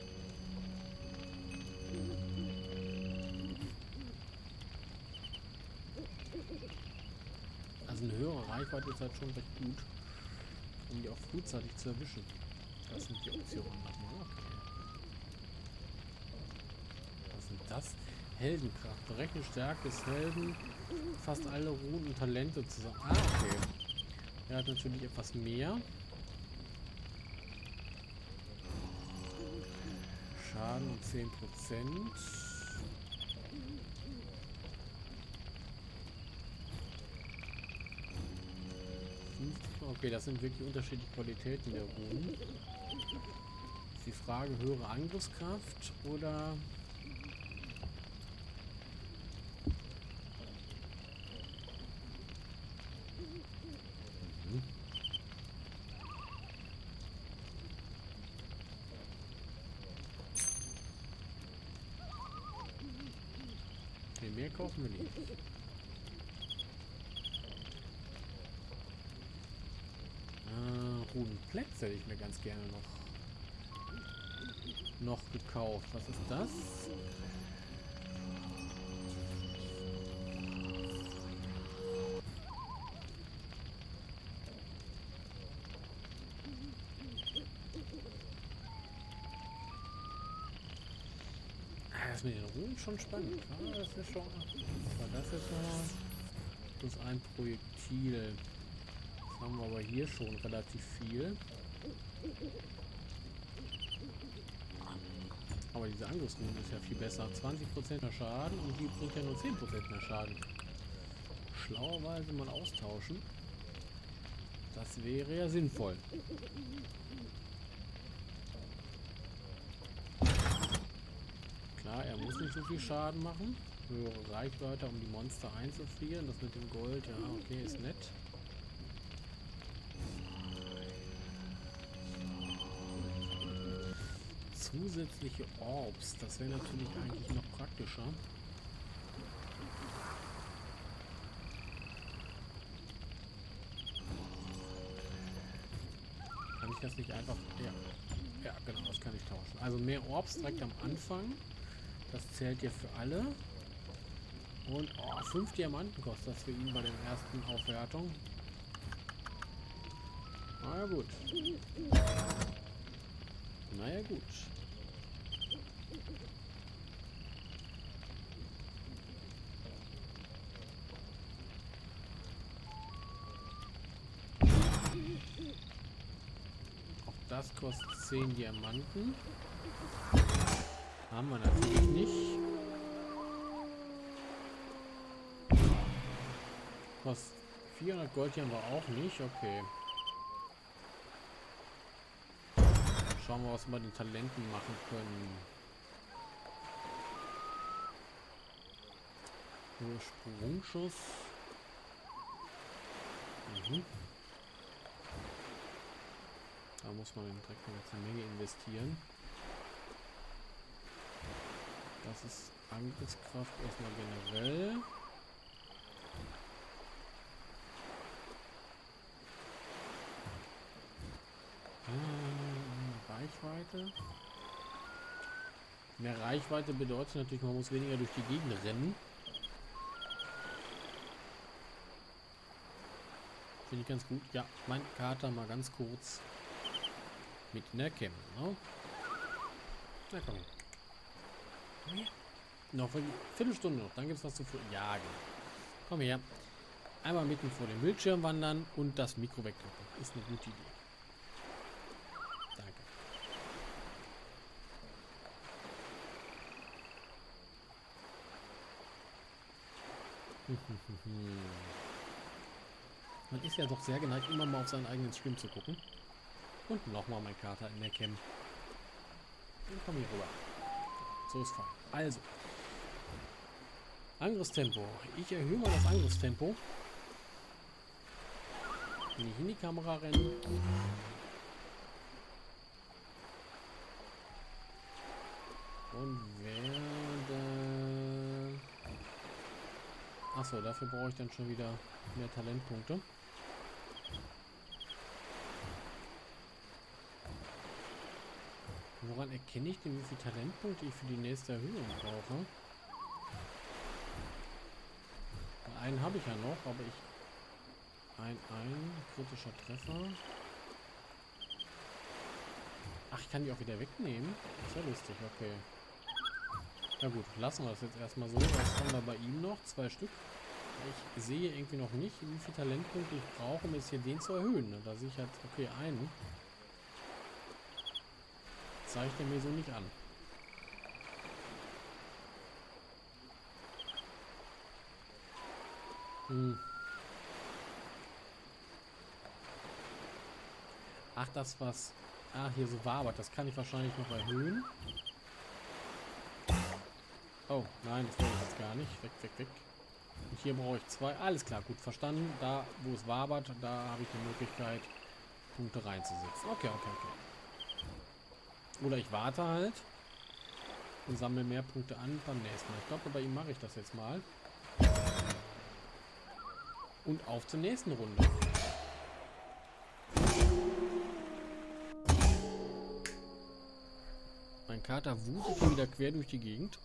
Also eine höhere Reichweite ist halt schon recht gut, um die auch frühzeitig zu erwischen. Das sind die Optionen nochmal. Okay. Was sind das? Heldenkraft. Berechne Stärke des Helden. Fast alle Runen und Talente zusammen. Ah, okay. Er hat natürlich etwas mehr. Schaden um 10%. Okay, das sind wirklich unterschiedliche Qualitäten der Runen. Ist die Frage, höhere Angriffskraft oder... Okay, mehr kaufen wir nicht. Runenplätze hätte ich mir ganz gerne noch gekauft. Was ist das? Das mit den Runen schon spannend. Ah, das ist schon. Was war das jetzt nochmal? Plus ein Projektil. Das haben wir aber hier schon relativ viel. Aber diese Angriffsrune ist ja viel besser. 20% mehr Schaden und die bringt ja nur 10% mehr Schaden. Schlauerweise mal austauschen. Das wäre ja sinnvoll. Klar, er muss nicht so viel Schaden machen. Höhere Reichweite, um die Monster einzufrieren. Das mit dem Gold, ja, okay, ist nett. Zusätzliche Orbs, das wäre natürlich eigentlich noch praktischer. Kann ich das nicht einfach... Ja, genau, das kann ich tauschen. Also mehr Orbs direkt am Anfang. Das zählt ja für alle. Und 5 Diamanten kostet das für ihn bei der ersten Aufwertung. Na ja, gut. Naja, gut. Auch das kostet 10 Diamanten. Haben wir natürlich nicht. Kostet 400 Gold hier haben wir auch nicht. Okay. Schauen wir, was wir bei den Talenten machen können. Nur Sprungschuss. Da muss man direkt eine ganze Menge investieren. Das ist Angriffskraft erstmal generell. Reichweite. Mehr Reichweite bedeutet natürlich, man muss weniger durch die Gegend rennen. Finde ich ganz gut. Ja, mein Kater mal ganz kurz mit in der Cam. Ne? Na komm. Noch eine Viertelstunde noch, dann gibt es was zu jagen. Komm her. Einmal mitten vor dem Bildschirm wandern und das Mikro wegdrücken. Ist eine gute Idee. Danke. Man ist ja doch sehr geneigt, immer mal auf seinen eigenen Stream zu gucken. Und nochmal mein Kater in der Cam. Und komm hier rüber. So ist fein. Also. Angriffstempo. Ich erhöhe mal das Angriffstempo. Wenn ich in die Kamera renne. Und werde... Achso, dafür brauche ich dann schon wieder mehr Talentpunkte. Woran erkenne ich denn, wie viele Talentpunkte ich für die nächste Erhöhung brauche? Einen habe ich ja noch, aber ich... Ein kritischer Treffer. Ach, ich kann die auch wieder wegnehmen. Ist ja lustig, okay. Ja gut, lassen wir das jetzt erstmal so. Was haben wir bei ihm noch? 2 Stück. Ich sehe irgendwie noch nicht, wie viele Talentpunkte ich brauche, um jetzt hier den zu erhöhen. Da sehe ich halt, okay, einen. Zeigt er mir so nicht an. Ach, das was... Ah, hier so war, aber das kann ich wahrscheinlich noch erhöhen. Oh, nein, das wollte ich jetzt gar nicht. Weg, weg, weg. Und hier brauche ich 2. Alles klar, gut verstanden. Da, wo es wabert, da habe ich die Möglichkeit, Punkte reinzusetzen. Okay, okay, okay. Oder ich warte halt und sammle mehr Punkte an beim nächsten Mal. Ich glaube, bei ihm mache ich das jetzt mal. Und auf zur nächsten Runde. Mein Kater wuselt hier wieder quer durch die Gegend.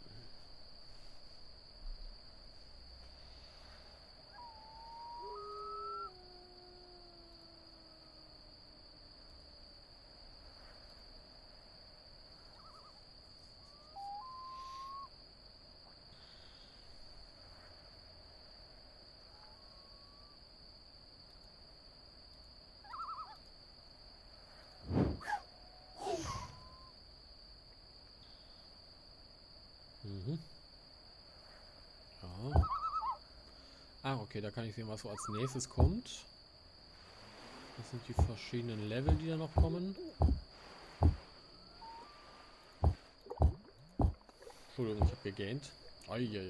Ja. Ah, okay, da kann ich sehen, was so als nächstes kommt. Das sind die verschiedenen Level, die da noch kommen. Entschuldigung, ich habe gegähnt. Eieiei.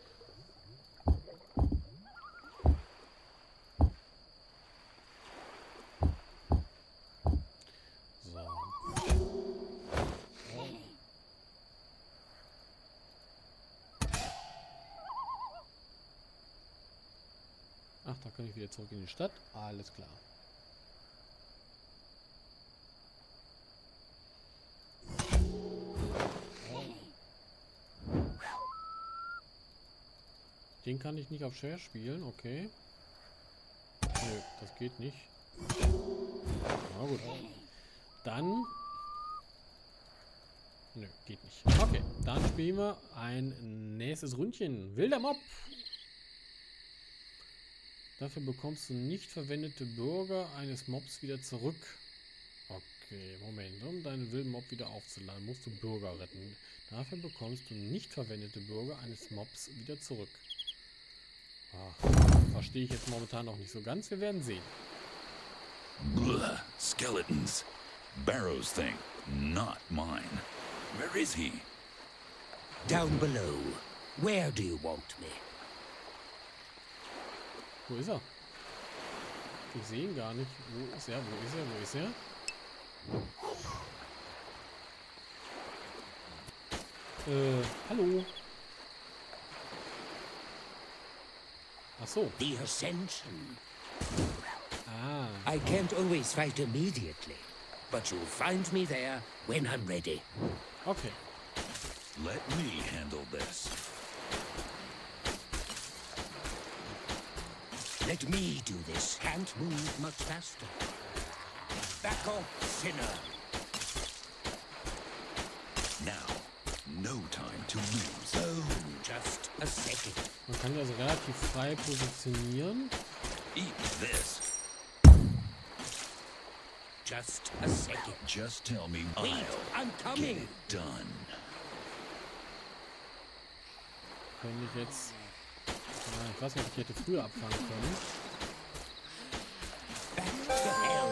Ach, da kann ich wieder zurück in die Stadt. Alles klar. Den kann ich nicht auf schwer spielen, okay. Nö, das geht nicht. Na gut. Dann... Nö, geht nicht. Okay, dann spielen wir ein nächstes Ründchen. Wilder Mob. Dafür bekommst du nicht verwendete Bürger eines Mobs wieder zurück. Okay, Moment. Um deinen wilden Mob wieder aufzuladen, musst du Bürger retten. Dafür bekommst du nicht verwendete Bürger eines Mobs wieder zurück. Verstehe ich jetzt momentan noch nicht so ganz. Wir werden sehen. Blah, skeletons. Barrow's thing, not mine. Where is he? Down below. Where do you want me? Wo ist er? Ich sehe ihn gar nicht. Wo ist er? Wo ist er? Wo ist er? Hallo. Ach so. The Ascension. Ah. I can't always fight immediately, but you'll find me there when I'm ready. Okay. Let me handle this. Let me do this. Can't move much faster. Back off, sinner. Now, no time to lose. Oh, just a second. Man kann ja also relativ frei positionieren. Eat this. Just a second. Just tell me Wait, I'm get coming. it done. Wenn ich jetzt... ich weiß nicht, ob ich hätte früher abfangen können. Back to hell.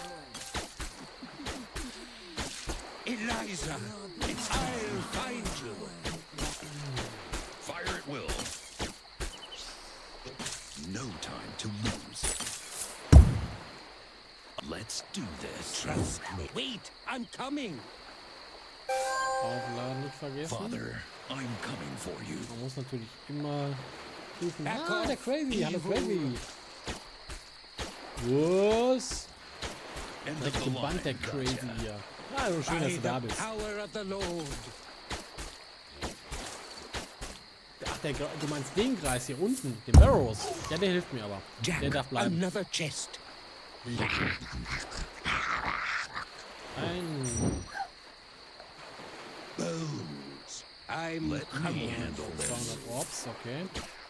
Eliza, I'll find you. Fire at will. No time to lose. Let's do this. Trust me. Wait, I'm coming. Aufladen nicht vergessen. Father, I'm coming for you. Man muss natürlich immer rufen. Back Ah, off, der Crazy. Hallo evil. Crazy. Was? End of Direkt the gebannt der line. Crazy Gotcha. hier. Hallo, schön, dass By du da the bist. power of the Lord. Ach, du meinst den Kreis hier unten, den Barrows. Ja, der hilft mir aber. Jack, Der darf bleiben. another chest. Ein Bones. I'm Let me coming. handle this. 200 Orbs, okay.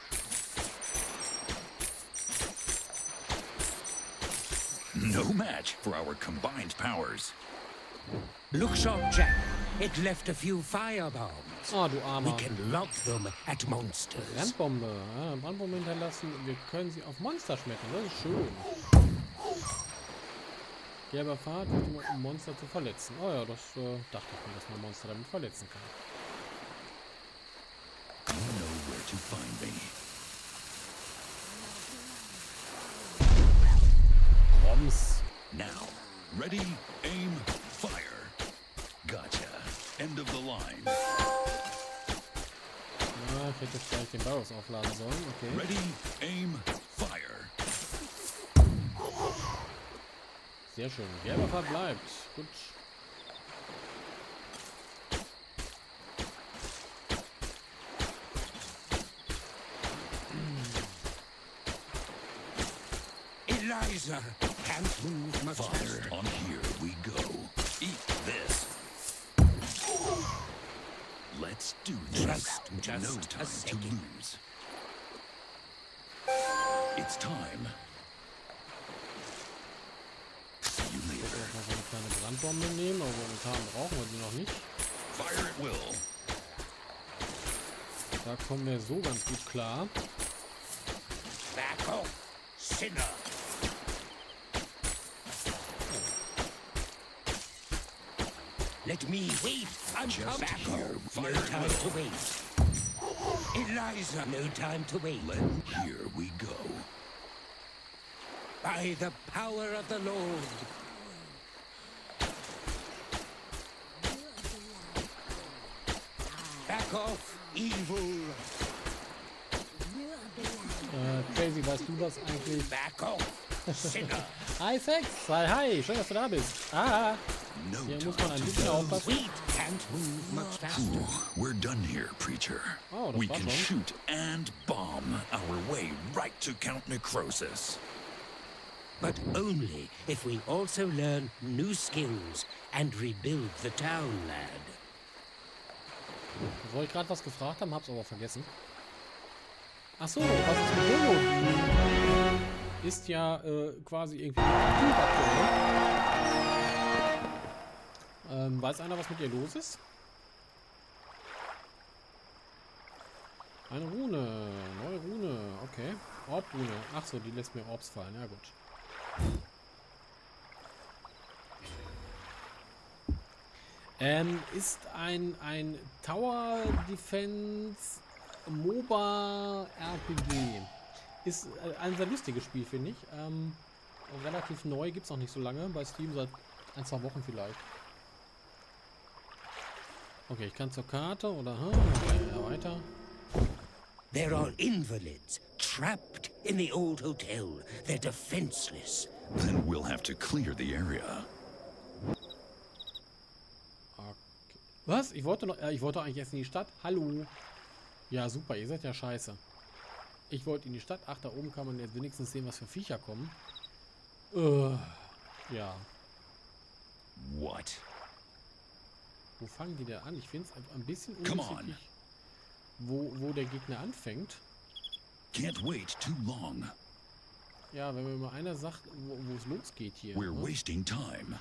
No match for our combined powers. Look sharp, Jack. It left a few firebombs. Ah, du We Armer. can lock them at monsters. Brandbombe. Ja, Brandbombe hinterlassen. Wir können sie auf Monster schmecken. Das ist schön. Gelber Pfad, um Monster zu verletzen. Oh ja, das dachte ich mir, dass man Monster damit verletzen kann. You know where to find me. Bombs. Now, ready, aim, fire. Gotcha. End of the line. Ja, ich hätte vielleicht den Barrows aufladen sollen. Okay. Ready, aim, fire. Sehr schön. Gelber Pfad bleibt. Gut. Eliza can't move much Father, faster. on here we go. Eat this. Let's do this. Just No a time to second. lose. It's time. See you Ich werde later. auch noch so eine kleine Brandbombe nehmen, aber momentan brauchen wir die noch nicht. Fire at will. Da kommen wir so ganz gut klar. Back off, sinner. Let me wait. I'm Just coming. Back here. off. Fire No at time will. to wait. Eliza, no time to wait. Here we go. By the power of the Lord. Back off, evil. Crazy, weißt du das eigentlich? Back off, sinner. Hi Sex! Hi, schön, dass du da bist. Ah, No hier time muss man ein to bisschen lose. aufpassen. Wait, can't move much faster. We're done here, preacher. Oh, das We war's can schon. shoot and bomb our way right to Count Necrosis. But only if we also learn new skills and rebuild the town, lad. Bevor ich gerade was gefragt habe, hab's aber vergessen. Ach so, was ist mit Jojo? Die ist ja quasi irgendwie aktiv aktuell. Weiß einer, was mit ihr los ist? Eine Rune. Neue Rune. Okay. Orbrune. Ach so, die lässt mir Orbs fallen. Ja gut. Ist ein Tower Defense MOBA RPG. Ist ein sehr lustiges Spiel, finde ich. Relativ neu, gibt es noch nicht so lange. Bei Steam seit 1-2 Wochen vielleicht. Okay, ich kann zur Karte oder... Okay, ja, weiter. There are invalids trapped in the old hotel. They're defenseless. Then we'll have to clear the area. Okay. Was? Ich wollte eigentlich erst in die Stadt. Hallo. Ja, super. Ihr seid ja scheiße. Ich wollte in die Stadt. Ach, da oben kann man jetzt wenigstens sehen, was für Viecher kommen. Ja. What? Wo fangen die denn an? Ich finde es ein bisschen Come on. unübersichtlich, wo der Gegner anfängt. Can't wait too long. Ja, wenn mir mal einer sagt, wo es losgeht hier. We're Ne? wasting time.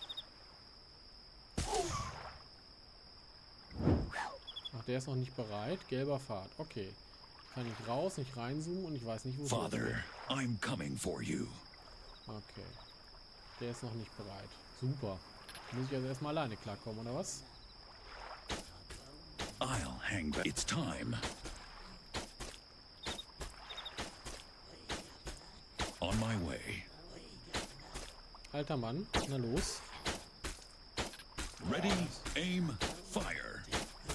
Ach, der ist noch nicht bereit. Gelber Pfad. Okay. Ich kann nicht raus, nicht reinzoomen und ich weiß nicht, wo es losgeht. Father, I'm coming for you. Okay. Der ist noch nicht bereit. Super. Muss ich also erstmal alleine klarkommen, oder was? I'll hang back. It's time. On my way. Alter Mann, na los. Ready, aim, fire.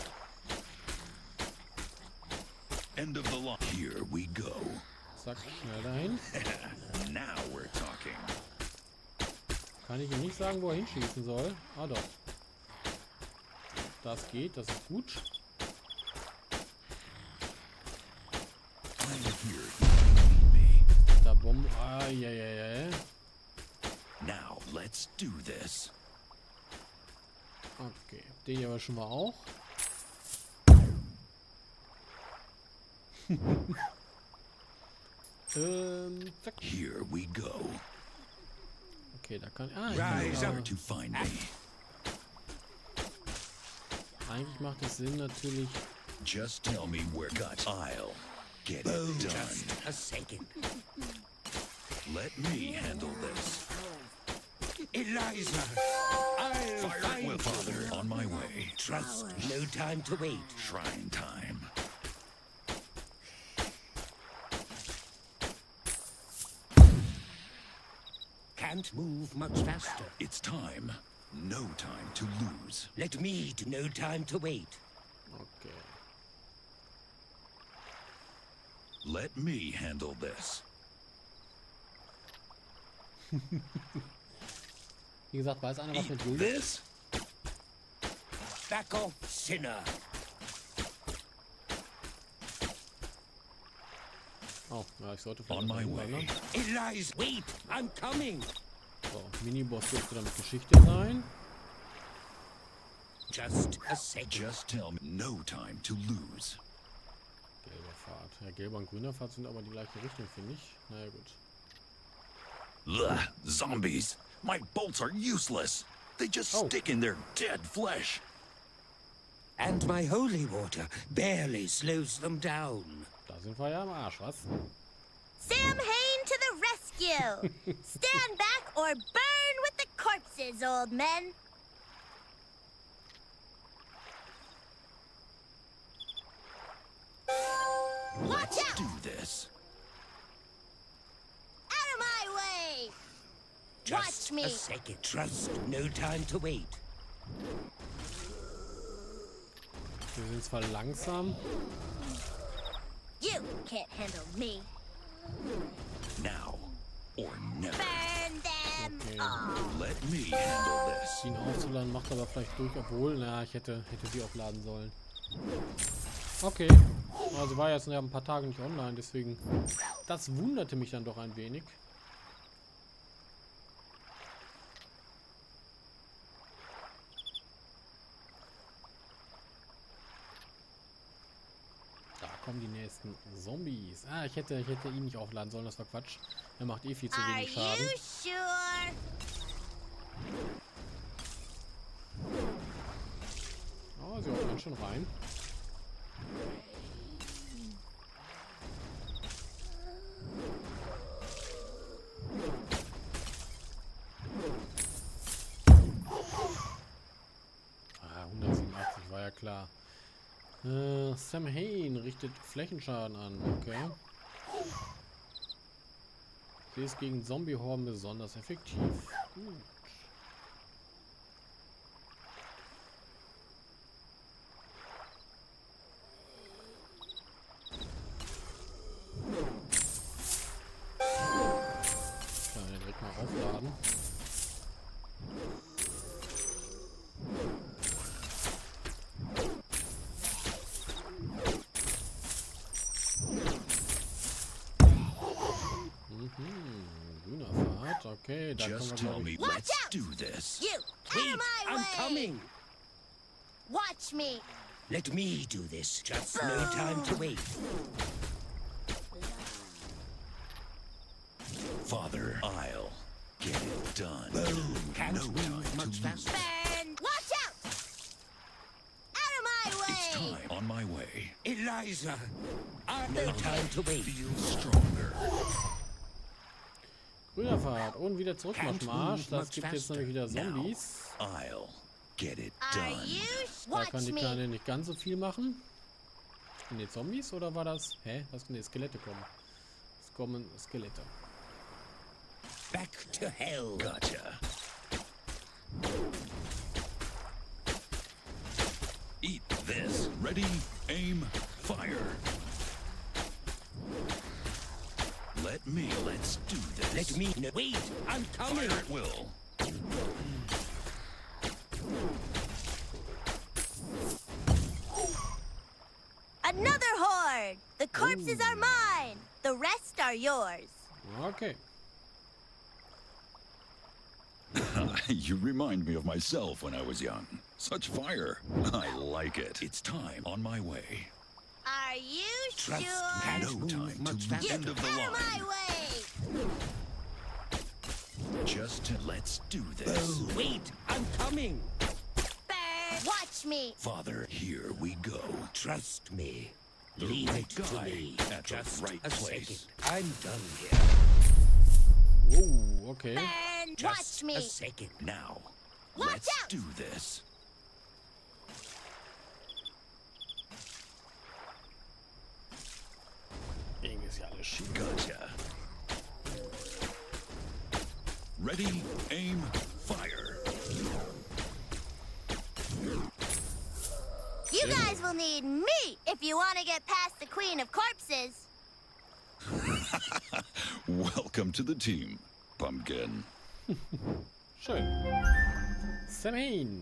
End of the line. Here we go. Zack, schnell dahin. Now we're talking. Kann ich ihm nicht sagen, wo er hinschießen soll. Ah doch. Das geht, das ist gut. I'm here. You need me. Da Bomben. Ah, ja. Now let's do this. Okay, den hier aber schon mal auch. Zack. Here we go. Okay, da kann... Ah, ich kann Rise Where up. to find me? eigentlich macht es Sinn natürlich... Just tell me where got. I'll get it done. Just a second. Let me handle this. Eliza, I'll Fire find well, you. Father. On my way. Trust, no time to wait. Shrine time. Can't move much faster. It's time. No time to lose. Let me do no time to wait. Okay. Let me handle this. Wie gesagt, weiß einer was mit Julius? This? Back off, sinner. Oh, ja, ich sollte vielleicht On my mal way. Eliza, wait, I'm coming. So, Miniboss dürfte damit Geschichte sein. Just a second. Just tell me. No time to lose. Gelber Pfad. Ja, gelber und grüner Pfad sind aber die gleiche Richtung, finde ich. Naja, gut. Ugh, zombies. My bolts are useless. They just Oh. stick in their dead flesh. And my holy water barely slows them down. Da sind wir ja am Arsch, was? Sam Hain to the rescue! Stand back or burn with the corpses, old men! Watch Let's out! do this. Out of my way! Just Watch me! a second. Trust, no time to wait. Wir sind zwar langsam. You can't handle me. Now or never. Burn them Okay. all! Let me handle this. Ihn aufzuladen macht aber vielleicht durch, obwohl, na, ich hätte sie aufladen sollen. Okay. Also war jetzt ja ein paar Tage nicht online, deswegen. Das wunderte mich dann doch ein wenig. Da kommen die nächsten Zombies. Ah, ich hätte ihn nicht aufladen sollen, das war Quatsch. Er macht eh viel zu Are wenig Schaden. you sure? Oh, sie hauen schon rein. Ah, 187 war ja klar. Sam Hain richtet Flächenschaden an, okay. Sie ist gegen Zombie-Horden besonders effektiv. Gut. da kommen Just wir, tell glaub me, ich. Watch let's out! do this. You, out Wait, of my I'm way! coming. Watch me. Let me do this. Just no time to wait. Father, I'll get it done. Can't No time move to much lose. faster. Burn! Watch out! Out of my It's way! time on my way. Eliza, no time to wait. Feel stronger. Rüberfahrt und wieder zurück Can't Marsch. move Das much gibt jetzt faster. nämlich wieder Now, Zombies. I'll get it Are done. you? Da Watch kann die me. Kleine nicht ganz so viel machen. Sind die Zombies oder war das? Hä? Was können die Skelette kommen? Es kommen Skelette. Back to hell. Gotcha. Eat this. Ready, aim, fire. Let's do this. Let me know. Wait, I'm coming. Fire at will. Another horde! The corpses are mine! The rest are yours. Okay. You remind me of myself when I was young. Such fire. I like it. It's time on my way. Are you Trust sure? me. Can't No move time much to faster. end of the Out of my line. way! Let's do this. Wait, I'm coming. Burn! Watch me! Father, here we go. Trust me. The Leave right it to guy me. at the Just right a place. second. I'm done here. Oh, okay. Burn! Just Watch me! a second. Now, Watch let's out! do this. Irgendwie ist ja alles schief. Gotcha. Ready, aim, fire. You guys will need me if you want to get past the Queen of Corpses. Welcome to the team, Pumpkin. Schön. Samhain.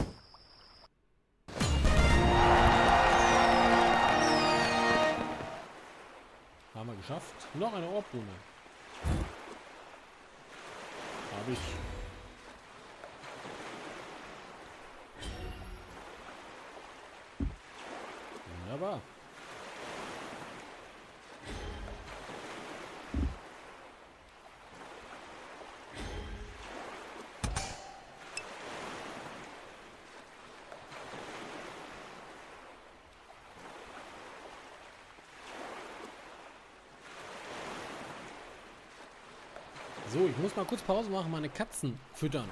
Haben wir geschafft. Noch eine Ohrbrune. Habe ich. Wunderbar. So, ich muss mal kurz Pause machen, meine Katzen füttern.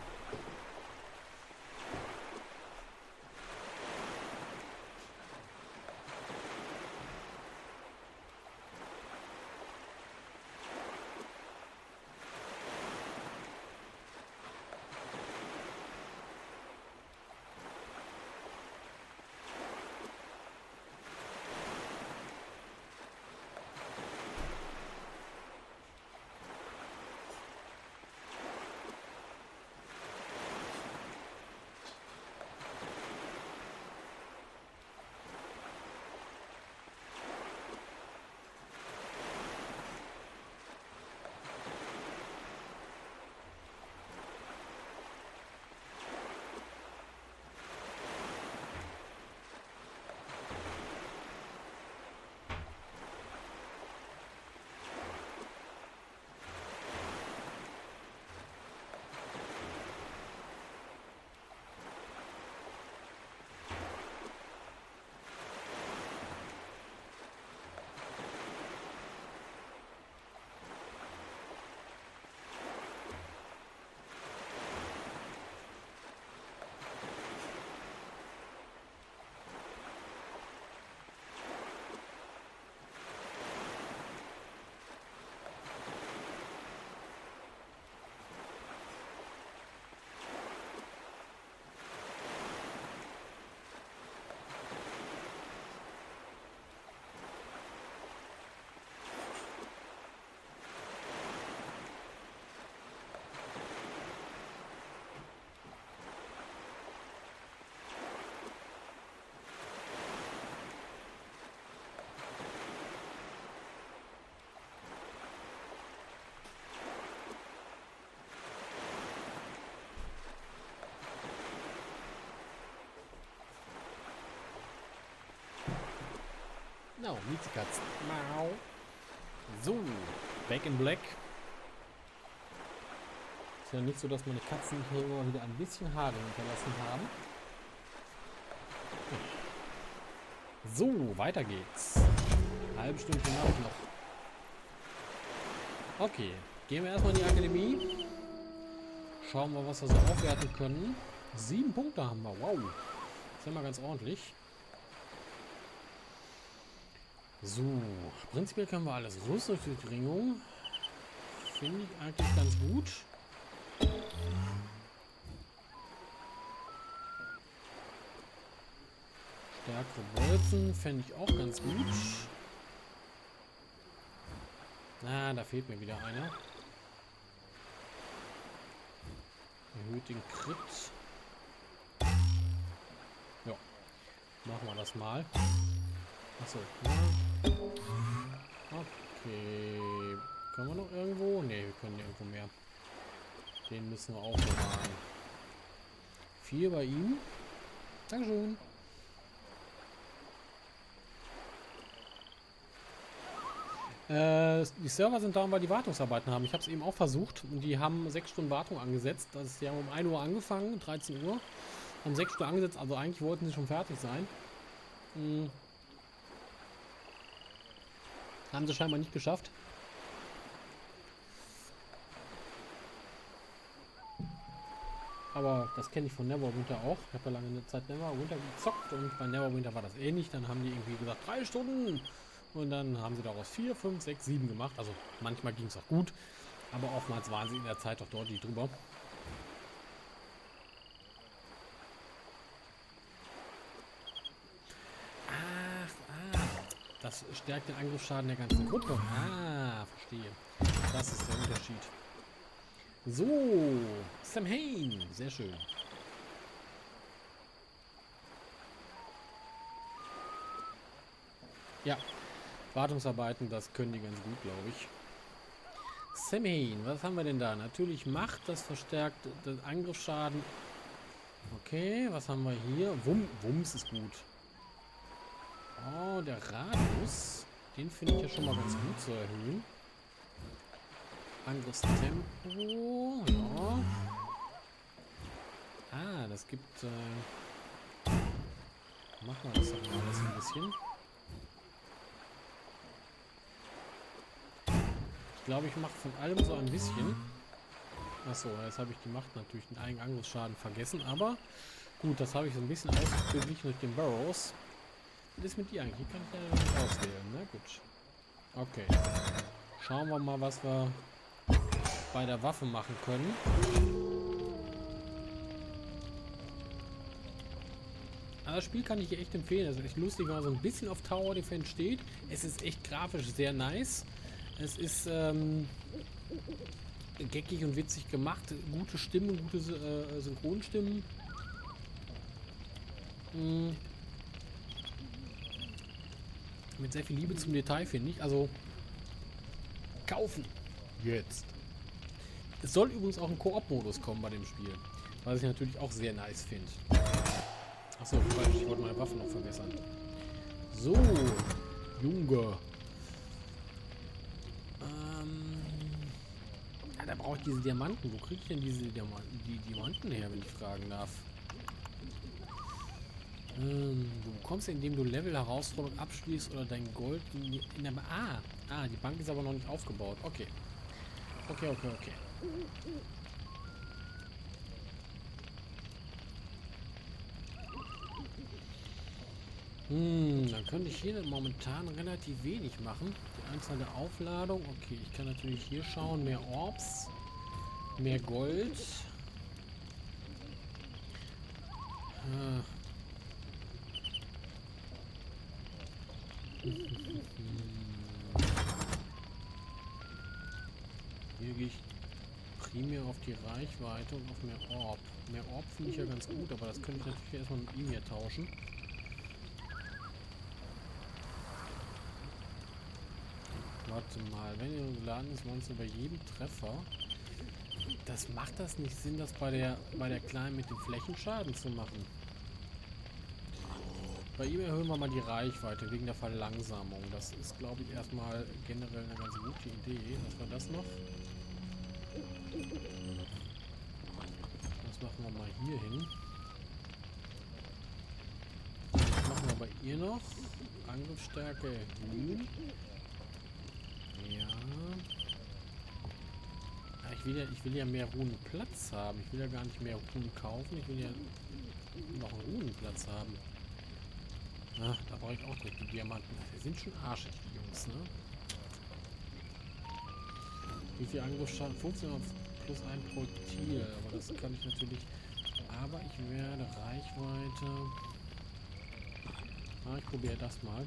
No, Miezekatzen. Mau. So, Back in Black. Ist ja nicht so, dass meine Katzen hier immer wieder ein bisschen Haare hinterlassen haben. So, weiter geht's. Halbe Stunde noch. Okay, gehen wir erstmal in die Akademie. Schauen wir, was wir so aufwerten können. 7 Punkte haben wir. Wow. Das ist ja mal ganz ordentlich. So, prinzipiell können wir alles. Rüstungsdurchdringung finde ich eigentlich ganz gut. Stärkere Bolzen fände ich auch ganz gut. Na, da fehlt mir wieder einer. Erhöht den Crit. Ja, machen wir das mal. Achso, ja. Okay. Können wir noch irgendwo? Ne, wir können nirgendwo mehr. Den müssen wir auch bewahren. 4 bei ihm. Dankeschön. Die Server sind da, weil die Wartungsarbeiten haben. Ich habe es eben auch versucht. Und die haben 6 Stunden Wartung angesetzt. Das ist ja um 1 Uhr angefangen, 13 Uhr. Haben 6 Stunden angesetzt, also eigentlich wollten sie schon fertig sein. Haben sie scheinbar nicht geschafft. Aber das kenne ich von Neverwinter auch. Ich habe ja lange eine Zeit Neverwinter gezockt und bei Neverwinter war das ähnlich. Dann haben die irgendwie gesagt 3 Stunden und dann haben sie daraus 4, 5, 6, 7 gemacht. Also manchmal ging es auch gut, aber oftmals waren sie in der Zeit doch deutlich drüber. Das stärkt den Angriffsschaden der ganzen Gruppe. Ah, verstehe. Das ist der Unterschied. So, Samhain. Sehr schön. Ja, Wartungsarbeiten, das können die ganz gut, glaube ich. Samhain, was haben wir denn da? Natürlich Macht, das verstärkt den Angriffsschaden. Okay, was haben wir hier? Wumms ist gut. Oh, der Radius. Den finde ich ja schon mal ganz gut zu erhöhen. Angriffstempo. Ja. Ah, das gibt... machen wir das doch mal alles ein bisschen. Ich glaube, ich mache von allem so ein bisschen. Achso, jetzt habe ich die Macht natürlich den eigenen Angriffsschaden vergessen. Aber gut, das habe ich so ein bisschen ausgeglichen durch den Burrows. Was ist mit dir eigentlich? Hier kann ich ja nicht auswählen, ne? Gut. Okay. Schauen wir mal, was wir bei der Waffe machen können. Aber das Spiel kann ich dir echt empfehlen. Das ist echt lustig, wenn man so ein bisschen auf Tower Defense steht. Es ist echt grafisch sehr nice. Es ist geckig und witzig gemacht. Gute Stimmen, gute Synchronstimmen. Mit sehr viel Liebe zum Detail, finde ich. Also, kaufen. Jetzt. Es soll übrigens auch ein Koop-Modus kommen bei dem Spiel. Was ich natürlich auch sehr nice finde. Achso, ich wollte meine Waffe noch verbessern. So, Junge. Ja, da brauche ich diese Diamanten. Wo kriege ich denn diese Diamanten her, wenn ich fragen darf? Du bekommst, indem du Level-Herausforderung abschließt oder dein Gold in der... die Bank ist aber noch nicht aufgebaut. Okay. Okay. Dann könnte ich hier momentan relativ wenig machen. Die Anzahl der Aufladung. Okay, ich kann natürlich hier schauen. Mehr Orbs. Mehr Gold. Hier gehe ich primär auf die Reichweite und auf mehr Orb. Mehr Orb finde ich ja ganz gut, aber das könnte ich natürlich erstmal mit ihm hier tauschen. Warte mal, wenn ihr geladen ist, Monster bei jedem Treffer. Das macht das nicht Sinn, das bei der kleinen mit dem Flächenschaden zu machen. Bei ihm erhöhen wir mal die Reichweite wegen der Verlangsamung. Das ist, glaube ich, erstmal generell eine ganz gute Idee. Was war das noch? Das machen wir mal hier hin. Was machen wir bei ihr noch? Angriffsstärke erhöhen. Ja. Ich will ja mehr Runenplatz haben. Ich will ja gar nicht mehr Runen kaufen. Ich will ja noch einen Runenplatz haben. Ach, da brauche ich auch direkt die Diamanten. Die sind schon arschig, die Jungs, ne? Wie viel Angriffsschaden? 15 plus ein Projektil. Aber das kann ich natürlich... Aber ich werde Reichweite... Ah, ich probiere das mal.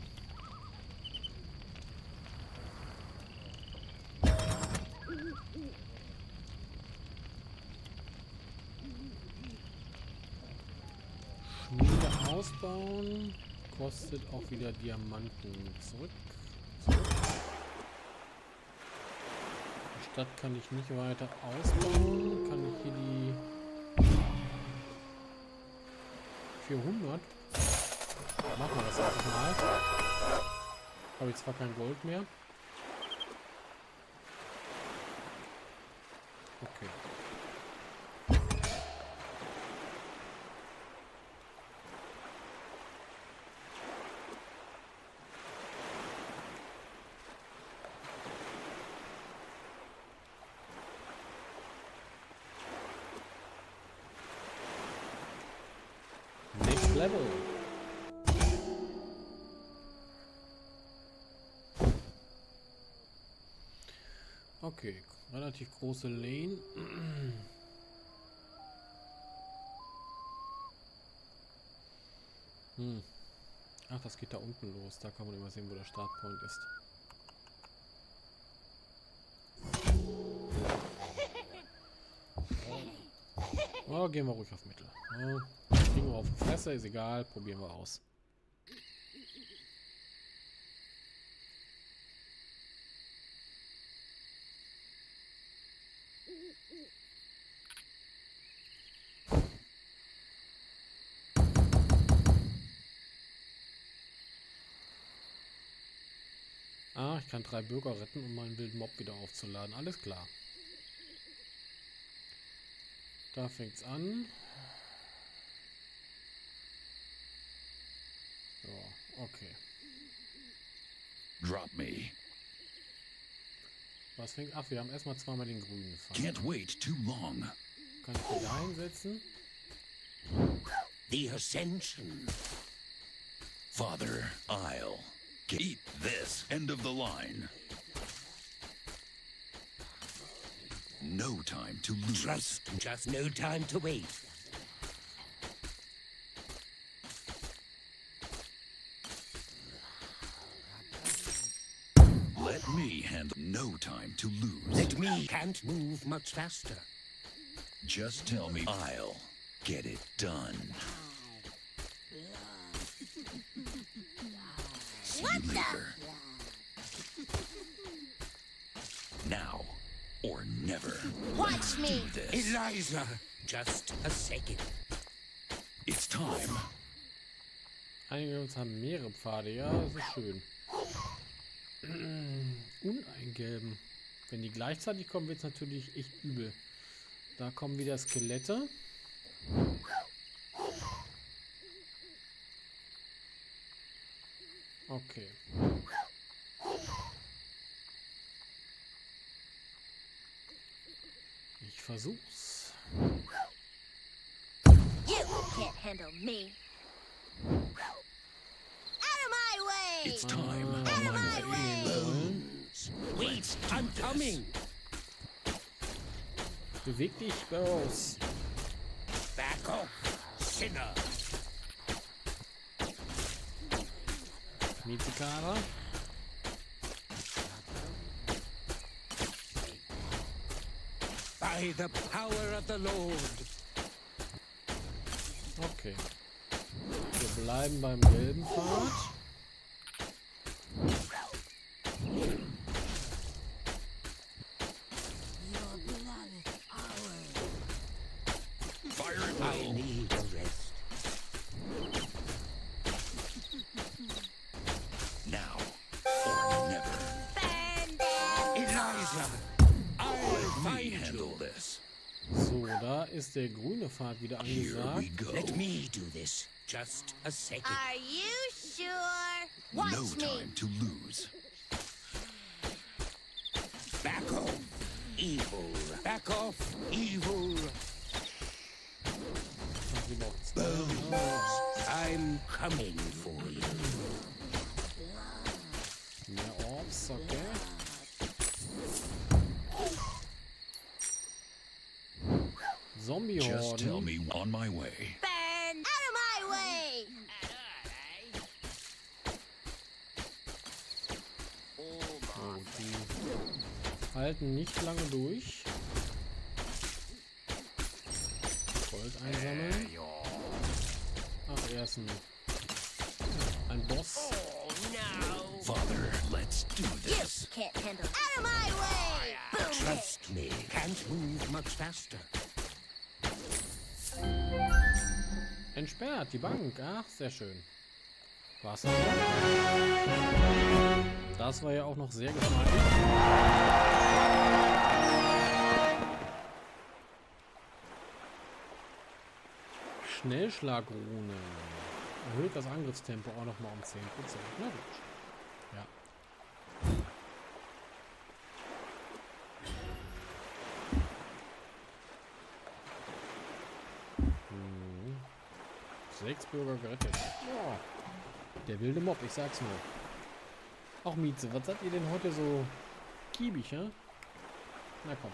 Schmiede ausbauen. Kostet auch wieder Diamanten. Zurück. Die Stadt kann ich nicht weiter ausbauen. Kann ich hier die 400? Machen wir das einfach mal. Habe ich zwar kein Gold mehr. Okay. Next level. Okay, relativ große Lane. Ach, das geht da unten los. Da kann man immer sehen, wo der Startpoint ist. Oh, gehen wir ruhig auf Mittel. Oh, kriegen wir auf die Fresse, ist egal. Probieren wir aus. Ah, ich kann 3 Bürger retten, um meinen wilden Mob wieder aufzuladen. Alles klar. Da fängt's an. So, okay. Drop me. Was fängt? Ach, wir haben erstmal zweimal den grünen Pfeil. Can't wait too long. Kann ich den da hinsetzen? The Ascension. Father, I'll eat this. End of the line. No time to lose. Just no time to wait. Let me handle. No time to lose. Let me can't move much faster. Just tell me. I'll get it done. See you later. Now or never. Watch me. Do this. Eliza, just a second. It's time. Einige uns haben mehrere Pfade. Ja, das ist schön. Uneingelben. Wenn die gleichzeitig kommen, wird es natürlich echt übel. Da kommen wieder Skelette. Okay. Ich versuch's. You can't handle me. Out of my way. It's time. Out of my way. Wait, I'm coming. Beweg dich, Barrows. Back off, sinner. Mizikara. By the power of the Lord. Okay. Wir bleiben beim gelben Pfad. I need a rest. der grüne Pfad wieder Here we angesagt. go. Let me do this. Just a second. Are you sure? Watch No me. time to lose. Back off, evil. Back off, evil. Ach, wir brauchen zwei. I'm coming for you. Mehr Orbs, okay. Just tell Zombie-Horden. me on my way. Burn out of my way. Oh, die halten nicht lange durch. Gold einsammeln. Ach, er ist ein Boss. Father, let's do You this. can't handle. Out of my way. Boom. Trust me. Can't move much faster. Entsperrt, die Bank. Ach, sehr schön. Was? Das war ja auch noch sehr geschmeidig. Schnellschlagrune. Erhöht das Angriffstempo auch noch mal um 10%. Na gut. Ja. Hm. 6 Bürger gerettet. Ja. Der wilde Mob, ich sag's nur. Auch Mieze, was seid ihr denn heute so kiebig, ja? Na komm.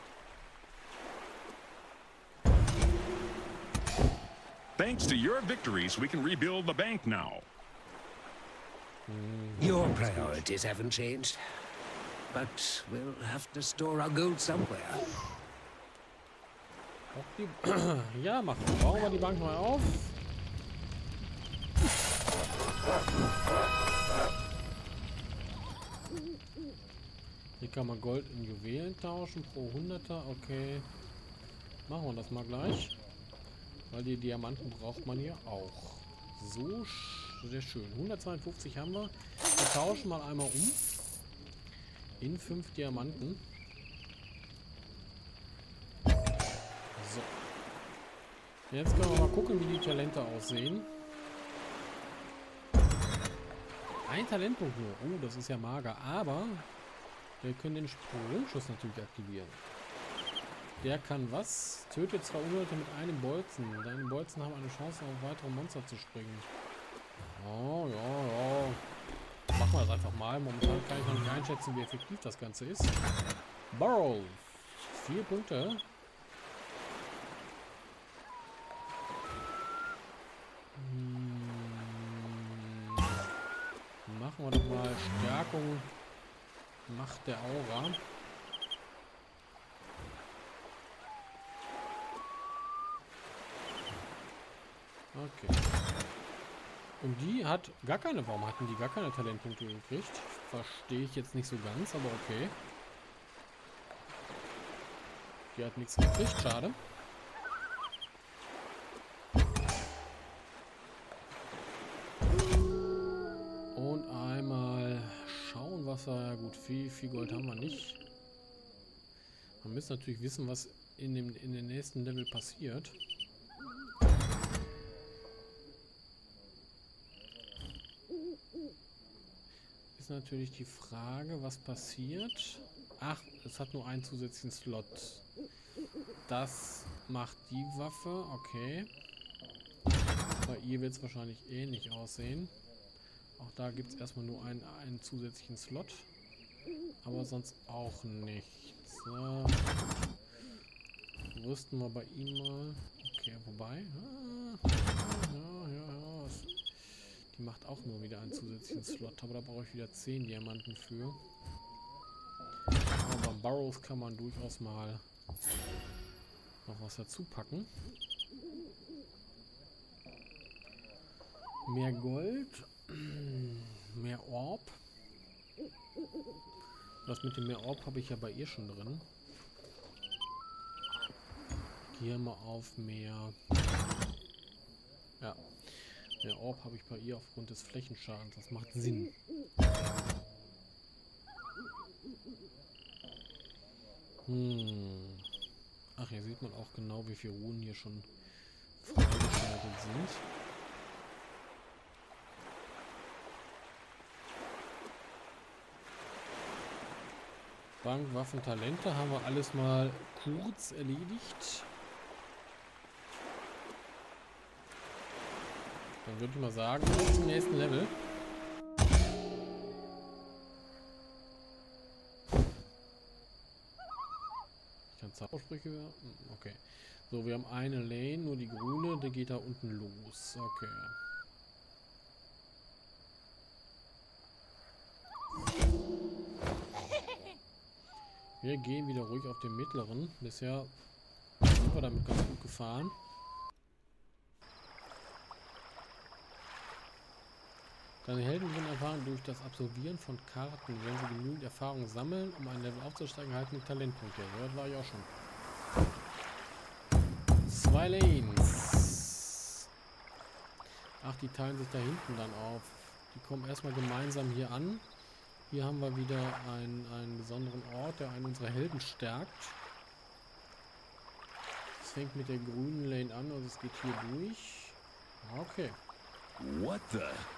Thanks to your victories, we can rebuild the bank now. Your priorities haven't changed. But we'll have to store our gold somewhere. Auch die ja, machen wir. Bauen wir die Bank mal auf. Hier kann man Gold in Juwelen tauschen pro 100er. Okay. Machen wir das mal gleich. Weil die Diamanten braucht man hier auch. So, sehr schön. 152 haben wir. Wir tauschen mal einmal um. In 5 Diamanten. So. Jetzt können wir mal gucken, wie die Talente aussehen. Ein Talentpunkt nur. Oh, das ist ja mager. Aber wir können den Sprungschuss natürlich aktivieren. Der kann was? Tötet 2 Untote mit einem Bolzen. Deine Bolzen haben eine Chance, auf weitere Monster zu springen. Oh, ja, ja. Machen wir das einfach mal. Momentan kann ich noch nicht einschätzen, wie effektiv das Ganze ist. Burrow. 4 Punkte. Machen wir doch mal Stärkung. Macht der Aura. Okay. Und die hat gar keine. Warum hatten die gar keine Talentpunkte gekriegt? Verstehe ich jetzt nicht so ganz, aber okay. Die hat nichts gekriegt, schade. Und einmal schauen, was wir. Ja gut, viel Gold haben wir nicht. Man muss natürlich wissen, was in den nächsten Level passiert. Ist natürlich die Frage, was passiert. Ach, es hat nur einen zusätzlichen Slot. Das macht die Waffe, okay. Bei ihr wird es wahrscheinlich ähnlich aussehen. Auch da gibt es erstmal nur einen zusätzlichen Slot. Aber sonst auch nichts. Rüsten wir bei ihm mal. Okay, wobei. Ja. Die macht auch nur wieder einen zusätzlichen Slot. Aber da brauche ich wieder 10 Diamanten für. Aber Burrows kann man durchaus mal noch was dazu packen. Mehr Gold. Mehr Orb. Das mit dem mehr Orb habe ich ja bei ihr schon drin. Hier mal auf mehr. Ja. Mehr Orb habe ich bei ihr aufgrund des Flächenschadens. Das macht Sinn. Ach, hier sieht man auch genau, wie viele Runen hier schon freigeschaltet sind. Bank, Waffen, Talente haben wir alles mal kurz erledigt. Dann würde ich mal sagen, bis zum nächsten Level. Ich kann Zaubersprüche. Okay. So, wir haben eine Lane, nur die grüne, der geht da unten los. Okay. Wir gehen wieder ruhig auf den mittleren. Bisher sind wir damit ganz gut gefahren. Deine Helden gewinnen Erfahrung durch das Absolvieren von Karten. Wenn sie genügend Erfahrung sammeln, um ein Level aufzusteigen, halten die Talentpunkte. So weit war ich auch schon. 2 Lanes. Ach, die teilen sich da hinten dann auf. Die kommen erstmal gemeinsam hier an. Hier haben wir wieder einen besonderen Ort, der einen unserer Helden stärkt. Es fängt mit der grünen Lane an und es geht hier durch. Okay. What the?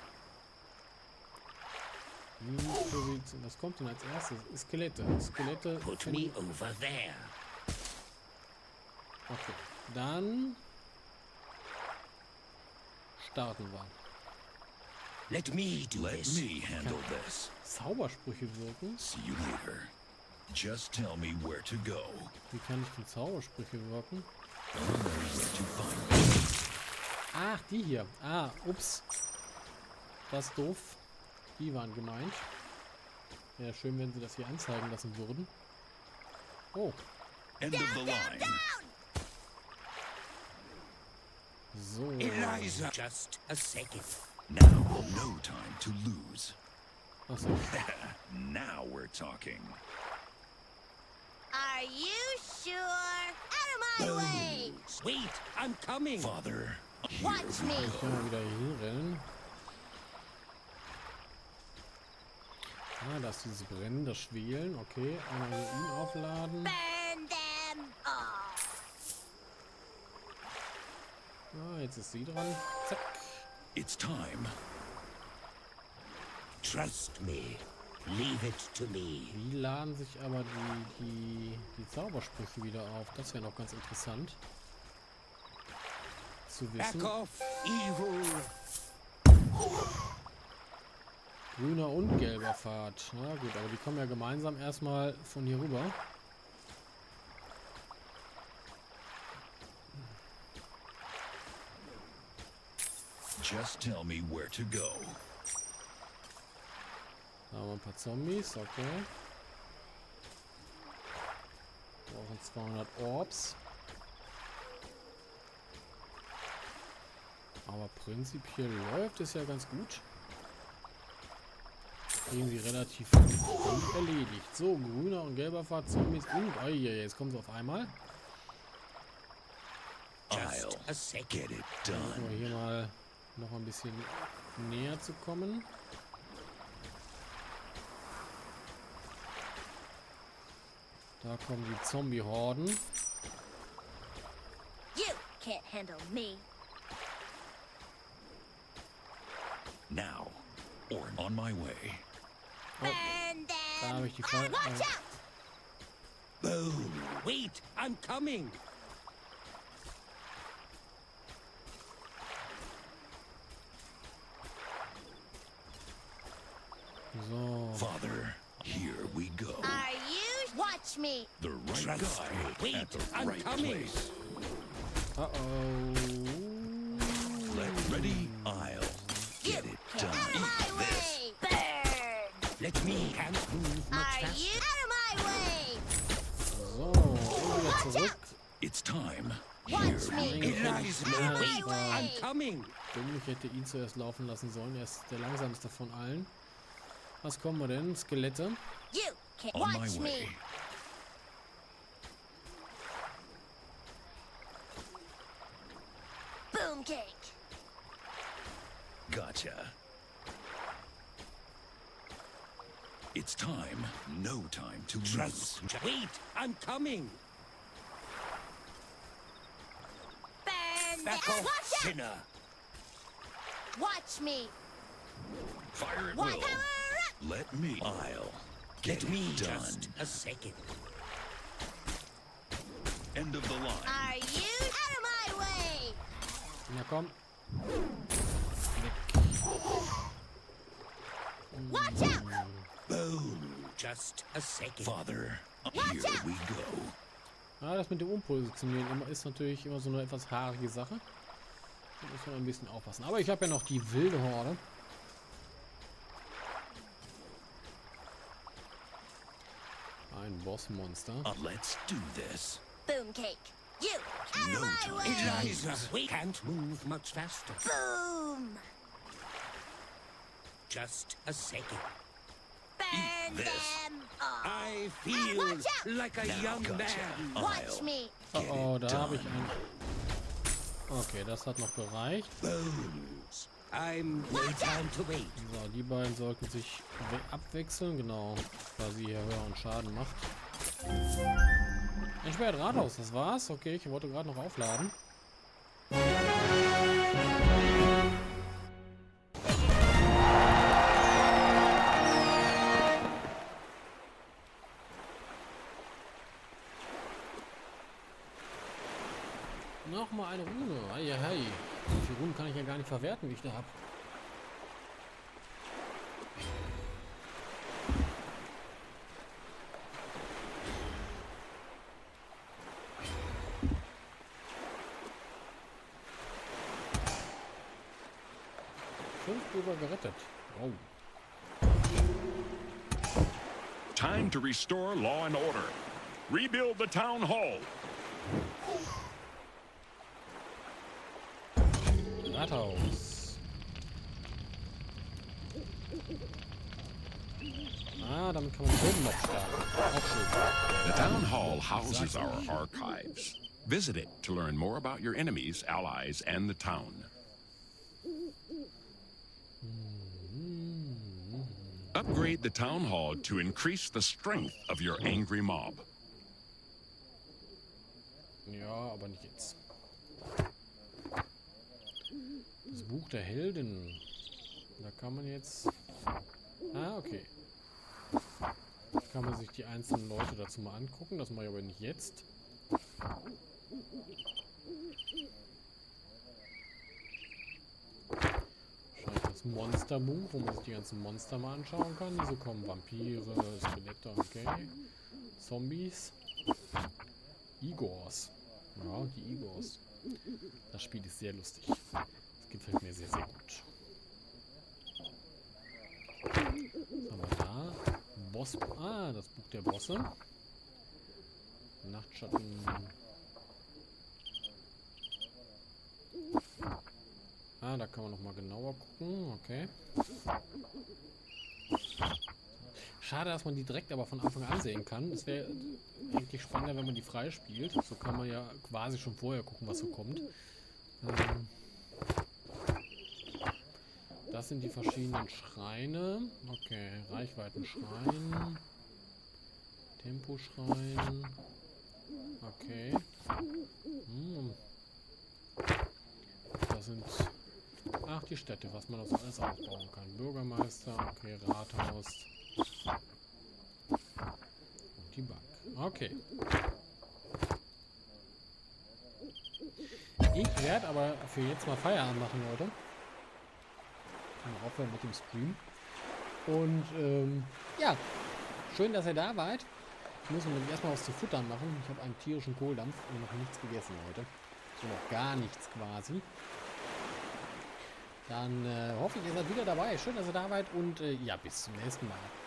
Was kommt denn als erstes? Skelette. Skelette. Put me over there. Okay. Dann starten wir. Let me do Let this. me handle this. Zaubersprüche wirken. See you later. Just tell me where to go. Wie kann ich denn Zaubersprüche wirken? Where to find me. Ach, die hier. Ah, ups. Das ist doof. Die waren gemeint. Wäre schön, wenn sie das hier anzeigen lassen würden. Oh. End of the line. So. Eliza, just a second. Now, no time to lose. Achso. Now we're talking. Are you sure? Out of my way! Wait, I'm coming. Father, here Watch we me. Ich kann mal wieder hier hinrennen. Ah, da ist dieses brennende Schwelen. Okay, einmal hier ihn aufladen. Burn them all. Ah, jetzt ist sie dran. Zack. It's time. Trust me. Leave it to me. Wie laden sich aber die Zaubersprüche wieder auf? Das wäre noch ganz interessant zu wissen. Back off, evil. Grüner und gelber Pfad. Na gut, aber die kommen ja gemeinsam erstmal von hier rüber. Just tell me where to go. Da haben wir ein paar Zombies, okay. Brauchen 200 Orbs. Aber prinzipiell läuft es ja ganz gut. Kriegen sie relativ gut erledigt. So, grüner und gelber Pfad, Zombies und... Oh, jetzt kommen sie auf einmal. Just a second. Get it Versuchen done. wir hier mal noch ein bisschen näher zu kommen. Da kommen die Zombie-Horden. You can't handle me. Now, or on my way. Burn Da them. habe ich die Fall. Watch out! Boom. Wait, I'm coming. So. Father, here we go. Are you? Watch me. The right Trust guy me. Wait, at the I'm right coming. place. Uh-oh. Let ready, I'll get it done. Out of my Eat this. way. Burn. Let me can't move much Are faster. you? Out of my way. So, und wieder zurück. It's time. Watch me. Eliza, Ja, wait, das war I'm coming. dumm. Ich hätte ihn zuerst laufen lassen sollen. Er ist der langsamste von allen. Was kommen wir denn? Skelette. You can't. On my Watch way. me. Boom cake. Gotcha. It's time. No time to lose. Trust. Wait, I'm coming. Back off, sinner! Watch me. Fire at What? will. Power up. Let me. I'll get Give me done. just a second. End of the line. Are you out of my way? Na komm. Watch out. Boom. Just a second. Father, Watch here out. we go. Ah, das mit dem Umpositionieren ist natürlich immer so eine etwas haarige Sache. Da muss man ein bisschen aufpassen. Aber ich habe ja noch die wilde Horde. Ein Bossmonster. Let's do this. Boomcake. You out No of my time. way. Eliza, we can't move much faster. Boom. Just a second. Burn this. them all. I feel watch out. like a young gotcha. man. Watch me. Oh, da habe ich done. ein... Okay, das hat noch gereicht. Booms. I'm no time to wait. So, die beiden sollten sich abwechseln. Genau, quasi hier höheren Schaden macht. Ein schweres Rathaus, das war's. Okay, ich wollte gerade noch aufladen. Nochmal eine Rune. Eieiei. Die Runen kann ich ja gar nicht verwerten, wie ich da habe. Fünf Bürger gerettet. Oh. Time to restore law and order. Rebuild the town hall. Rathaus. Ah, damit kann man Böden noch starten. Auch schön. The town hall houses our archives. Visit it to learn more about your enemies, allies, and the town. Upgrade the town hall to increase the strength of your angry mob. Ja, aber nicht jetzt. Das Buch der Helden. Da kann man jetzt... Ah, okay. Kann man sich die einzelnen Leute dazu mal angucken. Das mache ich aber nicht jetzt. Wahrscheinlich das Monsterbuch, wo man sich die ganzen Monster mal anschauen kann. Die so kommen. Vampire, Skelette, okay. Zombies. Igors. Ja, die Igors. Das Spiel ist sehr lustig. Das gefällt mir sehr, sehr gut. Was haben wir da? Boss. Ah, das Buch der Bosse. Nachtschatten. Ah, da kann man noch mal genauer gucken. Okay. Schade, dass man die direkt aber von Anfang an sehen kann. Es wäre eigentlich spannender, wenn man die frei spielt. So kann man ja quasi schon vorher gucken, was so kommt. Das sind die verschiedenen Schreine. Okay, Reichweitenschrein. Temposchrein. Okay. Das sind... Ach, die Städte, was man also alles aufbauen kann. Bürgermeister, okay, Rathaus. Und die Bank. Okay. Ich werde aber für jetzt mal Feierabend machen, Leute. Aufhören mit dem Stream. Und ja, schön, dass ihr da wart. Ich muss mir erstmal was zu futtern machen. Ich habe einen tierischen Kohldampf und noch nichts gegessen heute. So noch gar nichts quasi. Dann hoffe ich, ihr seid wieder dabei. Schön, dass ihr da wart und ja, bis zum nächsten Mal.